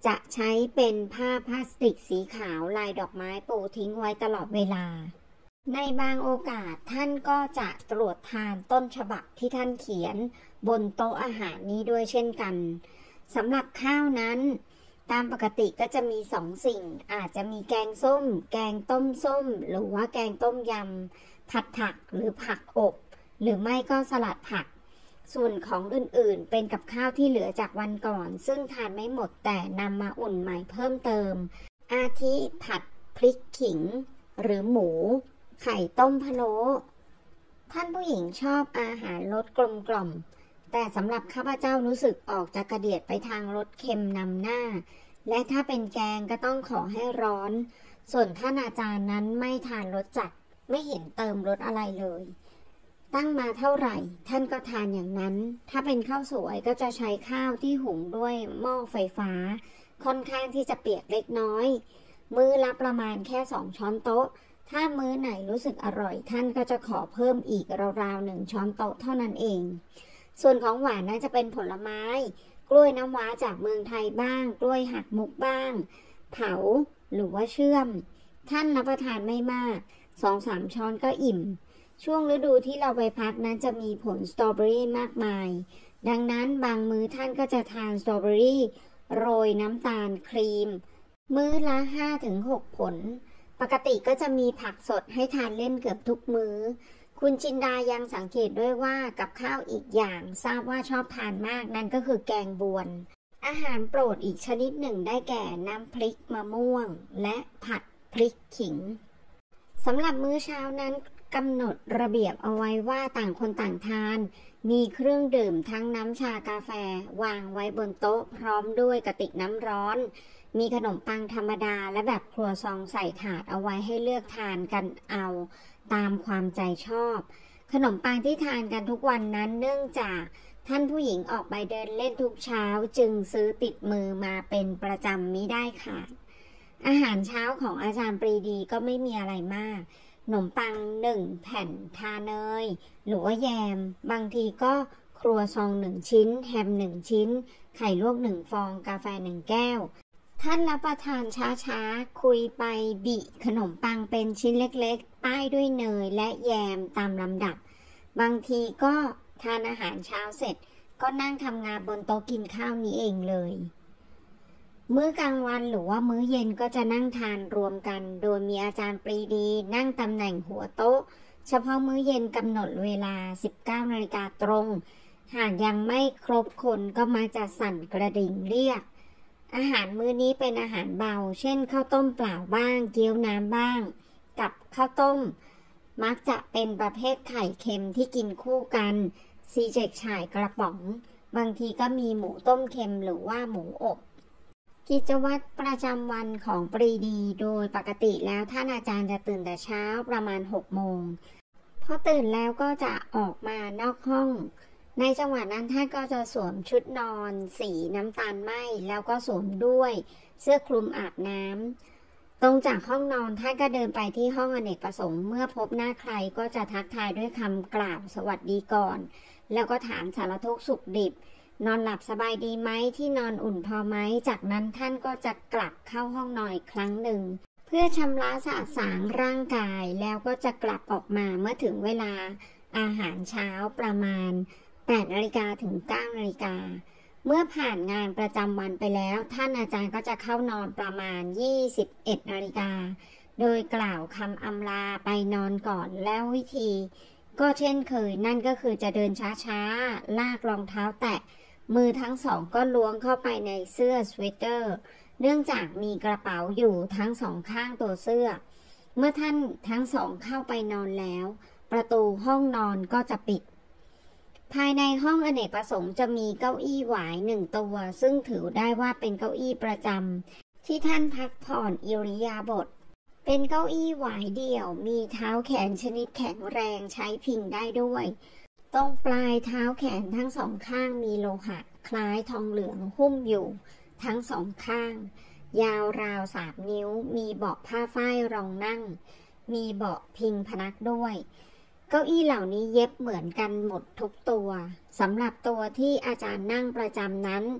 จะใช้เป็นผ้าพลาสติกสีขาวลายดอกไม้ปูทิ้งไว้ตลอดเวลาในบางโอกาสท่านก็จะตรวจทานต้นฉบับที่ท่านเขียนบนโต๊ะอาหารนี้ด้วยเช่นกันสำหรับข้าวนั้นตามปกติก็จะมีสองสิ่งอาจจะมีแกงส้มแกงต้มส้มหรือว่าแกงต้มยำผัดผักหรือผักอบหรือไม่ก็สลัดผักส่วนของอื่นๆเป็นกับข้าวที่เหลือจากวันก่อนซึ่งทานไม่หมดแต่นำมาอุ่นใหม่เพิ่มเติมอาทิผัดพริกขิงหรือหมูไข่ต้มพะโล้ท่านผู้หญิงชอบอาหารรสกลมกล่อมแต่สำหรับข้าพเจ้ารู้สึกออกจะกระเดียดไปทางรสเค็มนำหน้าและถ้าเป็นแกงก็ต้องขอให้ร้อนส่วนท่านอาจารย์นั้นไม่ทานรสจัดไม่เห็นเติมรสอะไรเลยตั้งมาเท่าไหร่ท่านก็ทานอย่างนั้นถ้าเป็นข้าวสวยก็จะใช้ข้าวที่หุงด้วยหม้อไฟฟ้าค่อนข้างที่จะเปียกเล็กน้อยมื้อละประมาณแค่สองช้อนโต๊ะถ้ามื้อไหนรู้สึกอร่อยท่านก็จะขอเพิ่มอีกราวๆหนึ่งช้อนโต๊ะเท่านั้นเองส่วนของหวานน่าจะเป็นผลไม้กล้วยน้ำว้าจากเมืองไทยบ้างกล้วยหักมุกบ้างเผาหรือว่าเชื่อมท่านรับประทานไม่มาก สองถึงสาม ช้อนก็อิ่มช่วงฤดูที่เราไปพักนั้นจะมีผลสตรอเบอรี่มากมายดังนั้นบางมื้อท่านก็จะทานสตรอเบอรี่โรยน้ำตาลครีมมื้อละ ห้าถึงหก ผลปกติก็จะมีผักสดให้ทานเล่นเกือบทุกมื้อคุณจินดายังสังเกตด้วยว่ากับข้าวอีกอย่างทราบว่าชอบทานมากนั่นก็คือแกงบวนอาหารโปรดอีกชนิดหนึ่งได้แก่น้ำพริกมะม่วงและผัดพริกขิงสำหรับมื้อเช้านั้นกำหนดระเบียบเอาไว้ว่าต่างคนต่างทานมีเครื่องดื่มทั้งน้ำชากาแฟวางไว้บนโต๊ะพร้อมด้วยกระติกน้ำร้อนมีขนมปังธรรมดาและแบบครัวซองใส่ถาดเอาไว้ให้เลือกทานกันเอาตามความใจชอบขนมปังที่ทานกันทุกวันนั้นเนื่องจากท่านผู้หญิงออกไปเดินเล่นทุกเช้าจึงซื้อติดมือมาเป็นประจำมิได้ขาดอาหารเช้าของอาจารย์ปรีดีก็ไม่มีอะไรมากขนมปังหนึ่งแผ่นทาเนยหรือว่าแยมบางทีก็ครัวซองหนึ่งชิ้นแฮมหนึ่งชิ้นไข่ลวกหนึ่งฟองกาแฟหนึ่งแก้วท่านรับประทานช้าๆคุยไปบิขนมปังเป็นชิ้นเล็กๆป้ายด้วยเนยและแยมตามลำดับบางทีก็ทานอาหารเช้าเสร็จก็นั่งทำงานบนโต๊ะกินข้าวนี้เองเลยมื้อกลางวันหรือว่ามื้อเย็นก็จะนั่งทานรวมกันโดยมีอาจารย์ปรีดีนั่งตำแหน่งหัวโต๊ะเฉพาะมื้อเย็นกำหนดเวลา สิบเก้านาฬิกาตรงหากยังไม่ครบคนก็มักจะสั่นกระดิ่งเรียกอาหารมื้อนี้เป็นอาหารเบาเช่นข้าวต้มเปล่าบ้างเกี๊ยวน้ำบ้างกับข้าวต้มมักจะเป็นประเภทไข่เค็มที่กินคู่กันซีเจกฉ่ายกระป๋องบางทีก็มีหมูต้มเค็มหรือว่าหมูอบกิจวัตรประจำวันของปรีดีโดยปกติแล้วท่านอาจารย์จะตื่นแต่เช้าประมาณหกโมงพอตื่นแล้วก็จะออกมานอกห้องในจังหวะนั้นท่านก็จะสวมชุดนอนสีน้ำตาลไหม้แล้วก็สวมด้วยเสื้อคลุมอาบน้ำตรงจากห้องนอนท่านก็เดินไปที่ห้องอเนกประสงค์เมื่อพบหน้าใครก็จะทักทายด้วยคำกล่าวสวัสดีก่อนแล้วก็ถามสารทุกข์สุขดิบนอนหลับสบายดีไหมที่นอนอุ่นพอไหมจากนั้นท่านก็จะกลับเข้าห้องนอนอีกครั้งหนึ่งเพื่อชำระสะสางร่างกายแล้วก็จะกลับออกมาเมื่อถึงเวลาอาหารเช้าประมาณแปดนาฬิกาถึงเก้านาฬิกาเมื่อผ่านงานประจำวันไปแล้วท่านอาจารย์ก็จะเข้านอนประมาณยี่สิบเอ็ดนาฬิกาโดยกล่าวคำอำลาไปนอนก่อนแล้ววิธีก็เช่นเคยนั่นก็คือจะเดินช้าๆลากรองเท้าแตะมือทั้งสองก็ล้วงเข้าไปในเสื้อสเวตเตอร์เนื่องจากมีกระเป๋าอยู่ทั้งสองข้างตัวเสื้อเมื่อท่านทั้งสองเข้าไปนอนแล้วประตูห้องนอนก็จะปิดภายในห้องอเนกประสงค์จะมีเก้าอี้หวายหนึ่งตัวซึ่งถือได้ว่าเป็นเก้าอี้ประจำที่ท่านพักผ่อนอิริยาบถเป็นเก้าอี้หวายเดี่ยวมีเท้าแขนชนิดแข็งแรงใช้พิงได้ด้วยตรงปลายเท้าแขนทั้งสองข้างมีโลหะคล้ายทองเหลืองหุ้มอยู่ทั้งสองข้างยาวราวสามนิ้วมีเบาะผ้าฝ้ายรองนั่งมีเบาะพิงพนักด้วยเก้าอี้เหล่านี้เย็บเหมือนกันหมดทุกตัวสำหรับตัวที่อาจารย์นั่งประจำนั้น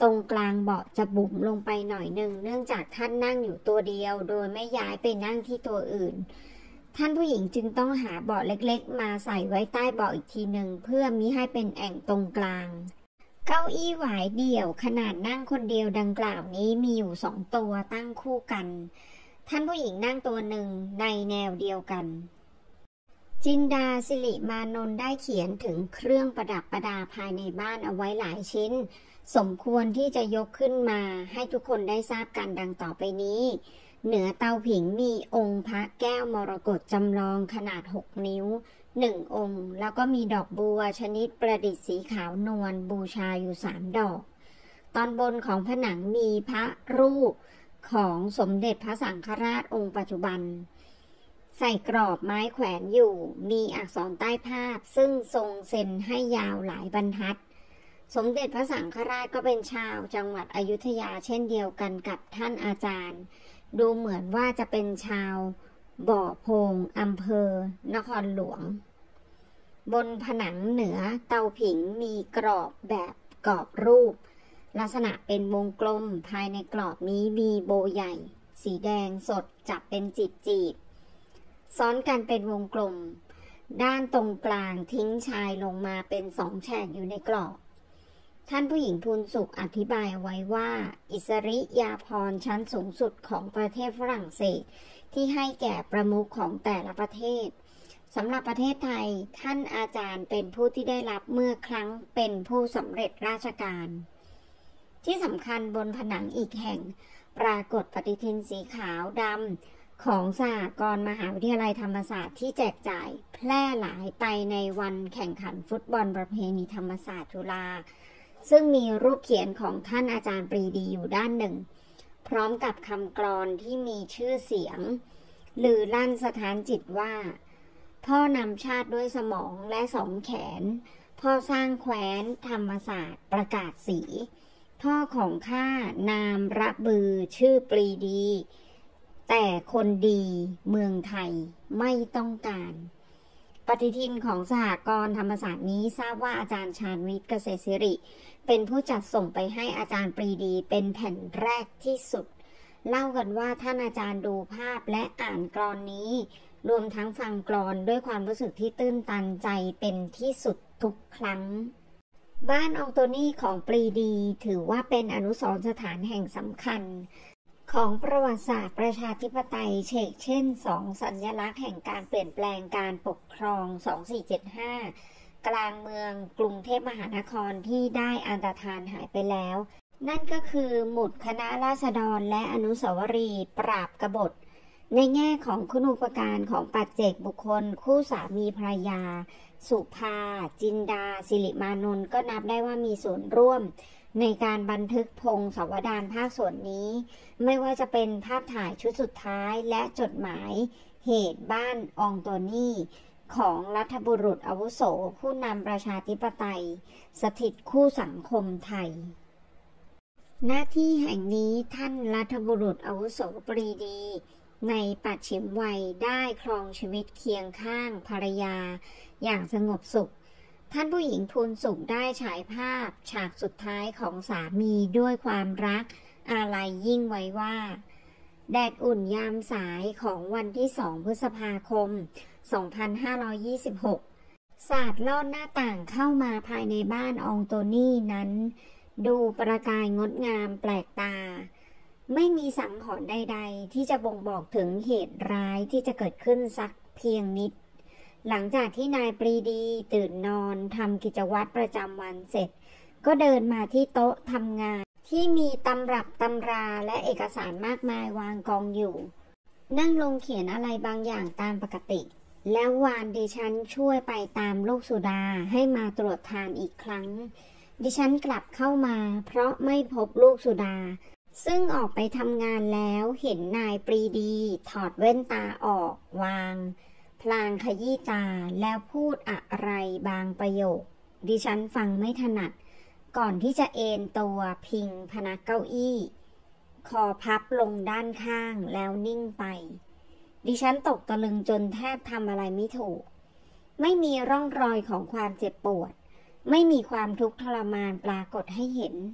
ตรงกลางเบาะจะบุ๋มลงไปหน่อยหนึ่งเนื่องจากท่านนั่งอยู่ตัวเดียวโดยไม่ย้ายไปนั่งที่ตัวอื่นท่านผู้หญิงจึงต้องหาเบาะเล็กๆมาใส่ไว้ใต้เบาะอีกทีหนึ่งเพื่อมิให้เป็นแอ่งตรงกลางเก้าอี้หวายเดี่ยวขนาดนั่งคนเดียวดังกล่าวนี้มีอยู่สองตัวตั้งคู่กันท่านผู้หญิงนั่งตัวหนึ่งในแนวเดียวกันจินดาสิริมานนท์ได้เขียนถึงเครื่องประดับประดาภายในบ้านเอาไว้หลายชิ้นสมควรที่จะยกขึ้นมาให้ทุกคนได้ทราบกันดังต่อไปนี้เหนือเตาผิงมีองค์พระแก้วมรกตจำลองขนาดหกนิ้วหนึ่งองค์แล้วก็มีดอกบัวชนิดประดิษฐ์สีขาวนวลบูชาอยู่สามดอกตอนบนของผนังมีพระรูปของสมเด็จพระสังฆราชองค์ปัจจุบันใส่กรอบไม้แขวนอยู่มีอักษรใต้ภาพซึ่งทรงเซ็นให้ยาวหลายบรรทัดสมเด็จพระสังฆราชก็เป็นชาวจังหวัดอยุธยาเช่นเดียวกันกับท่านอาจารย์ดูเหมือนว่าจะเป็นชาวบ่อโพงอำเภอนครหลวงบนผนังเหนือเตาผิงมีกรอบแบบกรอบรูปลักษณะเป็นวงกลมภายในกรอบนี้มีโบใหญ่สีแดงสดจับเป็นจีบจีบซ้อนกันเป็นวงกลมด้านตรงกลางทิ้งชายลงมาเป็นสองแฉกอยู่ในกรอบท่านผู้หญิงพูนสุขอธิบายไว้ว่าอิสริยาภรณ์ชั้นสูงสุดของประเทศฝรั่งเศสที่ให้แก่ประมุขของแต่ละประเทศสำหรับประเทศไทยท่านอาจารย์เป็นผู้ที่ได้รับเมื่อครั้งเป็นผู้สำเร็จราชการที่สำคัญบนผนังอีกแห่งปรากฏปฏิทินสีขาวดำของสหกรณ์มหาวิทยาลัยธรรมศาสตร์ที่แจกจ่ายแพร่หลายไปในวันแข่งขันฟุตบอลประเพณีธรรมศาสตร์จุฬาซึ่งมีรูปเขียนของท่านอาจารย์ปรีดีอยู่ด้านหนึ่งพร้อมกับคำกลอนที่มีชื่อเสียงลือลั่นสถานจิตว่าพ่อนำชาติด้วยสมองและสองแขนพ่อสร้างแคว้นธรรมศาสตร์ประกาศสีพ่อของข้านามระบือชื่อปรีดีแต่คนดีเมืองไทยไม่ต้องการปฏิทินของสหกรณ์ธรรมศาสตร์นี้ทราบว่าอาจารย์ชาญวิทย์เกษตรศิริเป็นผู้จัดส่งไปให้อาจารย์ปรีดีเป็นแผ่นแรกที่สุดเล่ากันว่าท่านอาจารย์ดูภาพและอ่านกลอนนี้รวมทั้งฟังกลอนด้วยความรู้สึกที่ตื้นตันใจเป็นที่สุดทุกครั้งบ้านอองโตนี่ของปรีดีถือว่าเป็นอนุสรณ์สถานแห่งสำคัญของประวัติศาสตร์ประชาธิปไตยเชกเช่นสองสัญลักษณ์แห่งการเปลี่ยนแปลงการปกครองสองสี่เจ็ดห้ากลางเมืองกรุงเทพมหานครที่ได้อันตรธานหายไปแล้วนั่นก็คือหมุดคณะราษฎรและอนุสาวรีย์ปราบกบฏในแง่ของคุณูปการของปัจเจกบุคคลคู่สามีภรรยาสุภาจินดาสิริมานนท์ก็นับได้ว่ามีส่วนร่วมในการบันทึกพงศาวดารภาคส่วนนี้ไม่ว่าจะเป็นภาพถ่ายชุดสุดท้ายและจดหมายเหตุบ้านอองโตนี่ของรัฐบุรุษอาวุโสผู้นำประชาธิปไตยสถิตคู่สังคมไทยหน้าที่แห่งนี้ท่านรัฐบุรุษอาวุโสปรีดีในปัจฉิมวัยได้ครองชีวิตเคียงข้างภรรยาอย่างสงบสุขท่านผู้หญิงพูนสุขได้ฉายภาพฉากสุดท้ายของสามีด้วยความรักอาลัยยิ่งไว้ว่าแดดอุ่นยามสายของวันที่สองพฤษภาคมสองพันห้าร้อยยี่สิบหกสาดลอดหน้าต่างเข้ามาภายในบ้านอองโตนี่นั้นดูประกายงดงามแปลกตาไม่มีสังหรณ์ใดๆที่จะบ่งบอกถึงเหตุร้ายที่จะเกิดขึ้นสักเพียงนิดหลังจากที่นายปรีดีตื่นนอนทำกิจวัตรประจำวันเสร็จก็เดินมาที่โต๊ะทำงานที่มีตำรับตำราและเอกสารมากมายวางกองอยู่นั่งลงเขียนอะไรบางอย่างตามปกติแล้ววานดิฉันช่วยไปตามลูกสุดาให้มาตรวจทานอีกครั้งดิฉันกลับเข้ามาเพราะไม่พบลูกสุดาซึ่งออกไปทำงานแล้วเห็นนายปรีดีถอดแว่นตาออกวางพลางขยี้ตาแล้วพูดอะไรบางประโยคดิฉันฟังไม่ถนัดก่อนที่จะเอนตัวพิงพนักเก้าอี้คอพับลงด้านข้างแล้วนิ่งไปดิฉันตกตะลึงจนแทบทำอะไรไม่ถูกไม่มีร่องรอยของความเจ็บปวดไม่มีความทุกข์ทรมานปรากฏให้เห็น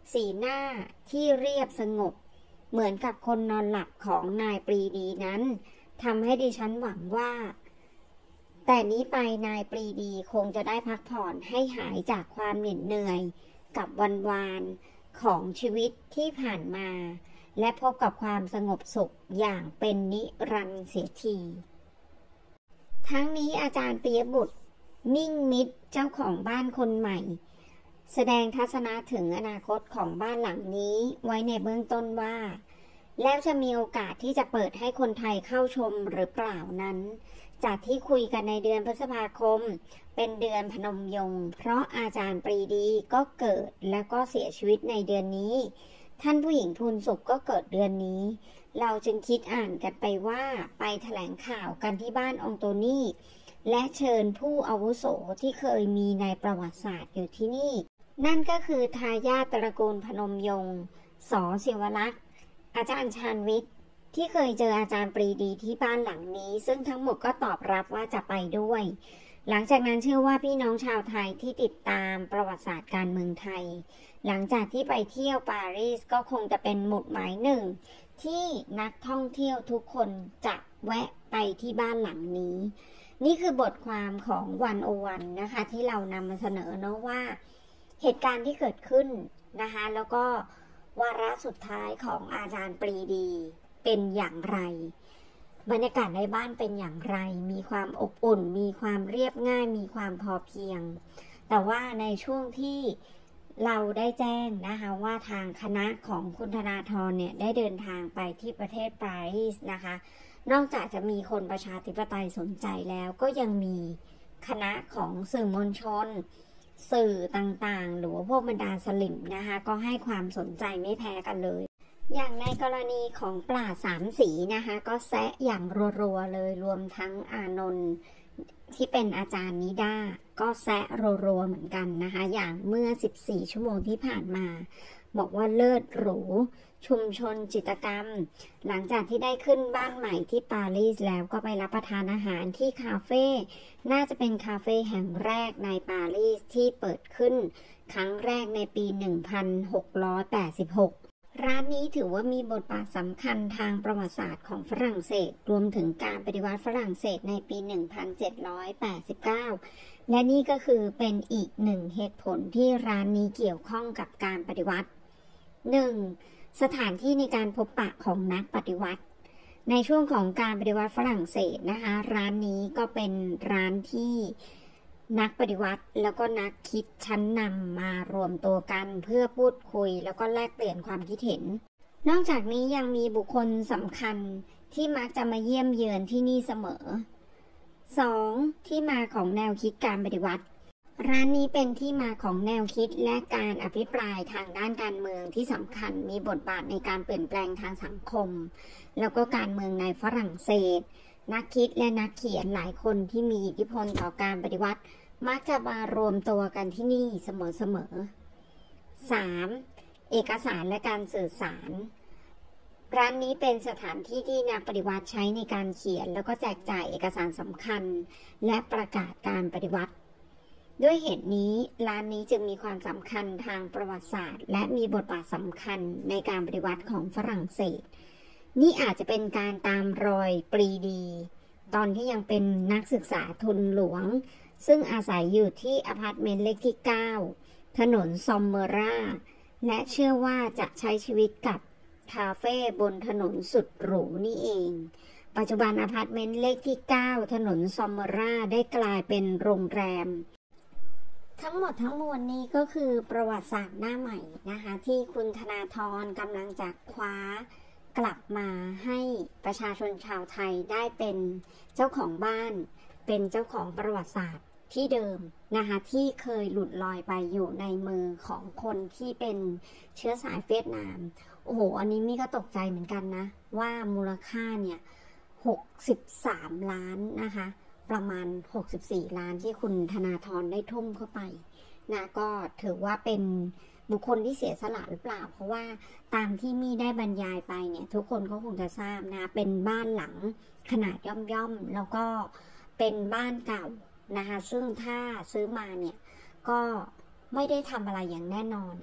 สีหน้าที่เรียบสงบเหมือนกับคนนอนหลับของนายปรีดีนั้นทำให้ดิฉันหวังว่าแต่นี้ไปนายปรีดีคงจะได้พักผ่อนให้หายจากความเหน็ดเหนื่อยกับวันวานของชีวิตที่ผ่านมาและพบกับความสงบสุขอย่างเป็นนิรันดร์เสียทีทั้งนี้อาจารย์ปิยบุตรมิ่งมิตรเจ้าของบ้านคนใหม่แสดงทัศนะถึงอนาคตของบ้านหลังนี้ไว้ในเบื้องต้นว่าแล้วจะมีโอกาสที่จะเปิดให้คนไทยเข้าชมหรือเปล่านั้นจากที่คุยกันในเดือนพฤษภาคมเป็นเดือนพนมยงค์เพราะอาจารย์ปรีดีก็เกิดและก็เสียชีวิตในเดือนนี้ท่านผู้หญิงทูลสุขก็เกิดเดือนนี้เราจึงคิดอ่านกันไปว่าไปแถลงข่าวกันที่บ้านองโตนี่และเชิญผู้อาวุโสที่เคยมีในประวัติศาสตร์อยู่ที่นี่นั่นก็คือทายาทตระกูลพนมยงค์ส.ศิวลักษณ์อาจารย์ชาญวิทย์ที่เคยเจออาจารย์ปรีดีที่บ้านหลังนี้ซึ่งทั้งหมดก็ตอบรับว่าจะไปด้วยหลังจากนั้นเชื่อว่าพี่น้องชาวไทยที่ติดตามประวัติศาสตร์การเมืองไทยหลังจากที่ไปเที่ยวปารีสก็คงจะเป็นหมุดหมายหนึ่งที่นักท่องเที่ยวทุกคนจะแวะไปที่บ้านหลังนี้นี่คือบทความของวันโอวันนะคะที่เรานำมาเสนอเนาะว่าเหตุการณ์ที่เกิดขึ้นนะคะแล้วก็วาระสุดท้ายของอาจารย์ปรีดีเป็นอย่างไรบรรยากาศในบ้านเป็นอย่างไรมีความอบอุ่นมีความเรียบง่ายมีความพอเพียงแต่ว่าในช่วงที่เราได้แจ้งนะคะว่าทางคณะของคุณธนาธรเนี่ยได้เดินทางไปที่ประเทศปารีสนะคะนอกจากจะมีคนประชาธิปไตยสนใจแล้วก็ยังมีคณะของสื่อมวลชนสื่อต่างๆหรือว่าพวกบรรดาสลิมนะคะก็ให้ความสนใจไม่แพ้กันเลยอย่างในกรณีของปราชญ์สามสีนะคะก็แซะอย่างรัวๆเลยรวมทั้งอานนท์ที่เป็นอาจารย์นิด้าก็แซะรัวๆเหมือนกันนะคะอย่างเมื่อสิบสี่ชั่วโมงที่ผ่านมาบอกว่าเลิศหรูชุมชนจิตรกรรมหลังจากที่ได้ขึ้นบ้านใหม่ที่ปารีสแล้วก็ไปรับประทานอาหารที่คาเฟ่น่าจะเป็นคาเฟ่แห่งแรกในปารีสที่เปิดขึ้นครั้งแรกในปีหนึ่งพันหกร้อยแปดสิบหกร้านนี้ถือว่ามีบทบาทสำคัญทางประวัติศาสตร์ของฝรั่งเศสรวมถึงการปฏิวัติฝรั่งเศสในปีหนึ่งพันเจ็ดร้อยแปดสิบเก้าและนี่ก็คือเป็นอีกหนึ่งเหตุผลที่ร้านนี้เกี่ยวข้องกับการปฏิวัติ หนึ่ง. สถานที่ในการพบปะของนักปฏิวัติในช่วงของการปฏิวัติฝรั่งเศสนะคะร้านนี้ก็เป็นร้านที่นักปฏิวัติแล้วก็นักคิดชั้นนำมารวมตัวกันเพื่อพูดคุยแล้วก็แลกเปลี่ยนความคิดเห็นนอกจากนี้ยังมีบุคคลสำคัญที่มักจะมาเยี่ยมเยือนที่นี่เสมอ สอง. ที่มาของแนวคิดการปฏิวัติร้านนี้เป็นที่มาของแนวคิดและการอภิปรายทางด้านการเมืองที่สำคัญมีบทบาทในการเปลี่ยนแปลงทางสังคมแล้วก็การเมืองในฝรั่งเศสนักคิดและนักเขียนหลายคนที่มีอิทธิพลต่อการปฏิวัติมักจะมารวมตัวกันที่นี่เสมอๆ สาม. เอกสารและการสื่อสารร้านนี้เป็นสถานที่ที่นักปฏิวัติใช้ในการเขียนแล้วก็แจกจ่ายเอกสารสำคัญและประกาศการปฏิวัติด้วยเหตุนี้ร้านนี้จึงมีความสำคัญทางประวัติศาสตร์และมีบทบาทสำคัญในการปฏิวัติของฝรั่งเศสนี่อาจจะเป็นการตามรอยปรีดีตอนที่ยังเป็นนักศึกษาทุนหลวงซึ่งอาศัยอยู่ที่อพาร์ตเมนต์เลขที่เก้าถนนซอมเมอร่าและเชื่อว่าจะใช้ชีวิตกับคาเฟ่บนถนนสุดหรูนี่เองปัจจุบันอพาร์ตเมนต์เลขที่เก้าถนนซอมเมอร่าได้กลายเป็นโรงแรมทั้งหมดทั้งมวลนี้ก็คือประวัติศาสตร์หน้าใหม่นะคะที่คุณธนาธรกำลังจะคว้ากลับมาให้ประชาชนชาวไทยได้เป็นเจ้าของบ้านเป็นเจ้าของประวัติศาสตร์ที่เดิมนะคะที่เคยหลุดลอยไปอยู่ในมือของคนที่เป็นเชื้อสายเวียดนามโอ้โหอันนี้มี่ก็ตกใจเหมือนกันนะว่ามูลค่าเนี่ยหกสิบสามล้านนะคะประมาณหกสิบสี่ล้านที่คุณธนาธรได้ทุ่มเข้าไปนะก็ถือว่าเป็นบุคคลที่เสียสละหรือเปล่าเพราะว่าตามที่มี่ได้บรรยายไปเนี่ยทุกคนก็คงจะทราบนะเป็นบ้านหลังขนาดย่อมๆแล้วก็เป็นบ้านเก่านะคะซึ่งถ้าซื้อมาเนี่ยก็ไม่ได้ทำอะไรอย่างแน่นอน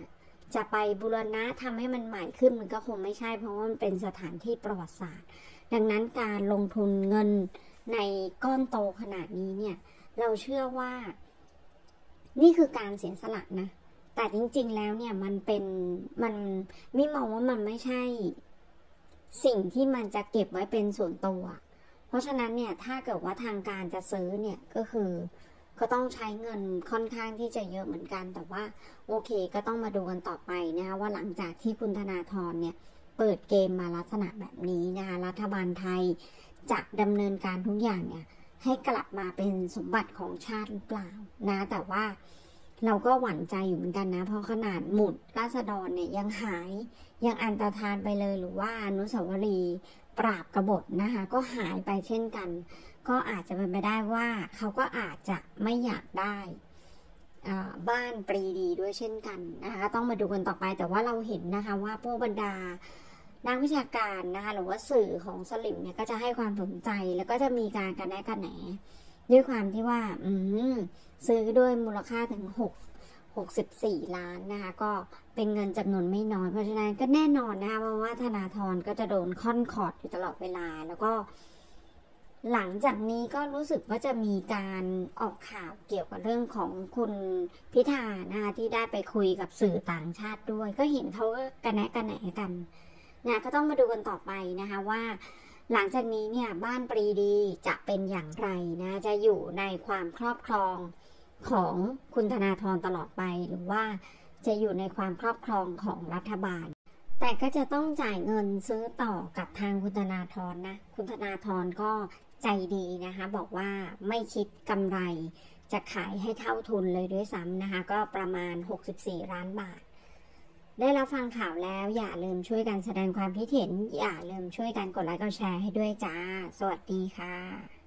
จะไปบูรณะทำให้มันใหม่ขึ้นมันก็คงไม่ใช่เพราะว่ามันเป็นสถานที่ประวัติศาสตร์ดังนั้นการลงทุนเงินในก้อนโตขนาดนี้เนี่ยเราเชื่อว่านี่คือการเสียสละนะแต่จริงๆแล้วเนี่ยมันเป็นมันไม่มองว่ามันไม่ใช่สิ่งที่มันจะเก็บไว้เป็นส่วนตัวเพราะฉะนั้นเนี่ยถ้าเกิดว่าทางการจะซื้อเนี่ยก็คือก็ต้องใช้เงินค่อนข้างที่จะเยอะเหมือนกันแต่ว่าโอเคก็ต้องมาดูกันต่อไปนะคะว่าหลังจากที่คุณธนาธรเนี่ยเปิดเกมมาลักษณะแบบนี้นะคะรัฐบาลไทยจะดำเนินการทุกอย่างเนี่ยให้กลับมาเป็นสมบัติของชาติหรือเปล่านะแต่ว่าเราก็หวั่นใจอยู่เหมือนกันนะเพราะขนาดหมุดราษฎรเนี่ยยังหายยังอันตรธานไปเลยหรือว่าอนุสาวรีย์ปราบกบฏนะคะก็หายไปเช่นกันก็อาจจะเป็นไปได้ว่าเขาก็อาจจะไม่อยากได้บ้านปรีดีด้วยเช่นกันนะคะต้องมาดูกันต่อไปแต่ว่าเราเห็นนะคะว่าพวกบรรดานักวิชาการนะคะหรือว่าสื่อของสลิมเนี่ยก็จะให้ความสนใจแล้วก็จะมีการกันแนะกันแหนด้วยความที่ว่าอืมซื้อด้วยมูลค่าถึงหก หกสิบสี่ล้านนะคะก็เป็นเงินจำนวนไม่น้อยเพราะฉะนั้นก็แน่นอนนะคะเพราะว่าธนาธรก็จะโดนค่อนขอดอยู่ตลอดเวลาแล้วก็หลังจากนี้ก็รู้สึกว่าจะมีการออกข่าวเกี่ยวกับเรื่องของคุณพิธานะคะที่ได้ไปคุยกับสื่อต่างชาติด้วยก็เห็นเขาก็กันแนะกันแหนกันนะก็ต้องมาดูกันต่อไปนะคะว่าหลังจากนี้เนี่ยบ้านปรีดีจะเป็นอย่างไรนะจะอยู่ในความครอบครองของคุณธนาธรตลอดไปหรือว่าจะอยู่ในความครอบครองของรัฐบาลแต่ก็จะต้องจ่ายเงินซื้อต่อกับทางคุณธนาธรนะคุณธนาธรก็ใจดีนะคะบอกว่าไม่คิดกำไรจะขายให้เท่าทุนเลยด้วยซ้ำนะคะก็ประมาณหกสิบสี่ล้านบาทได้รับฟังข่าวแล้วอย่าลืมช่วยกันแสดงความคิดเห็นอย่าลืมช่วยกันกดไลค์กดแชร์ให้ด้วยจ้าสวัสดีค่ะ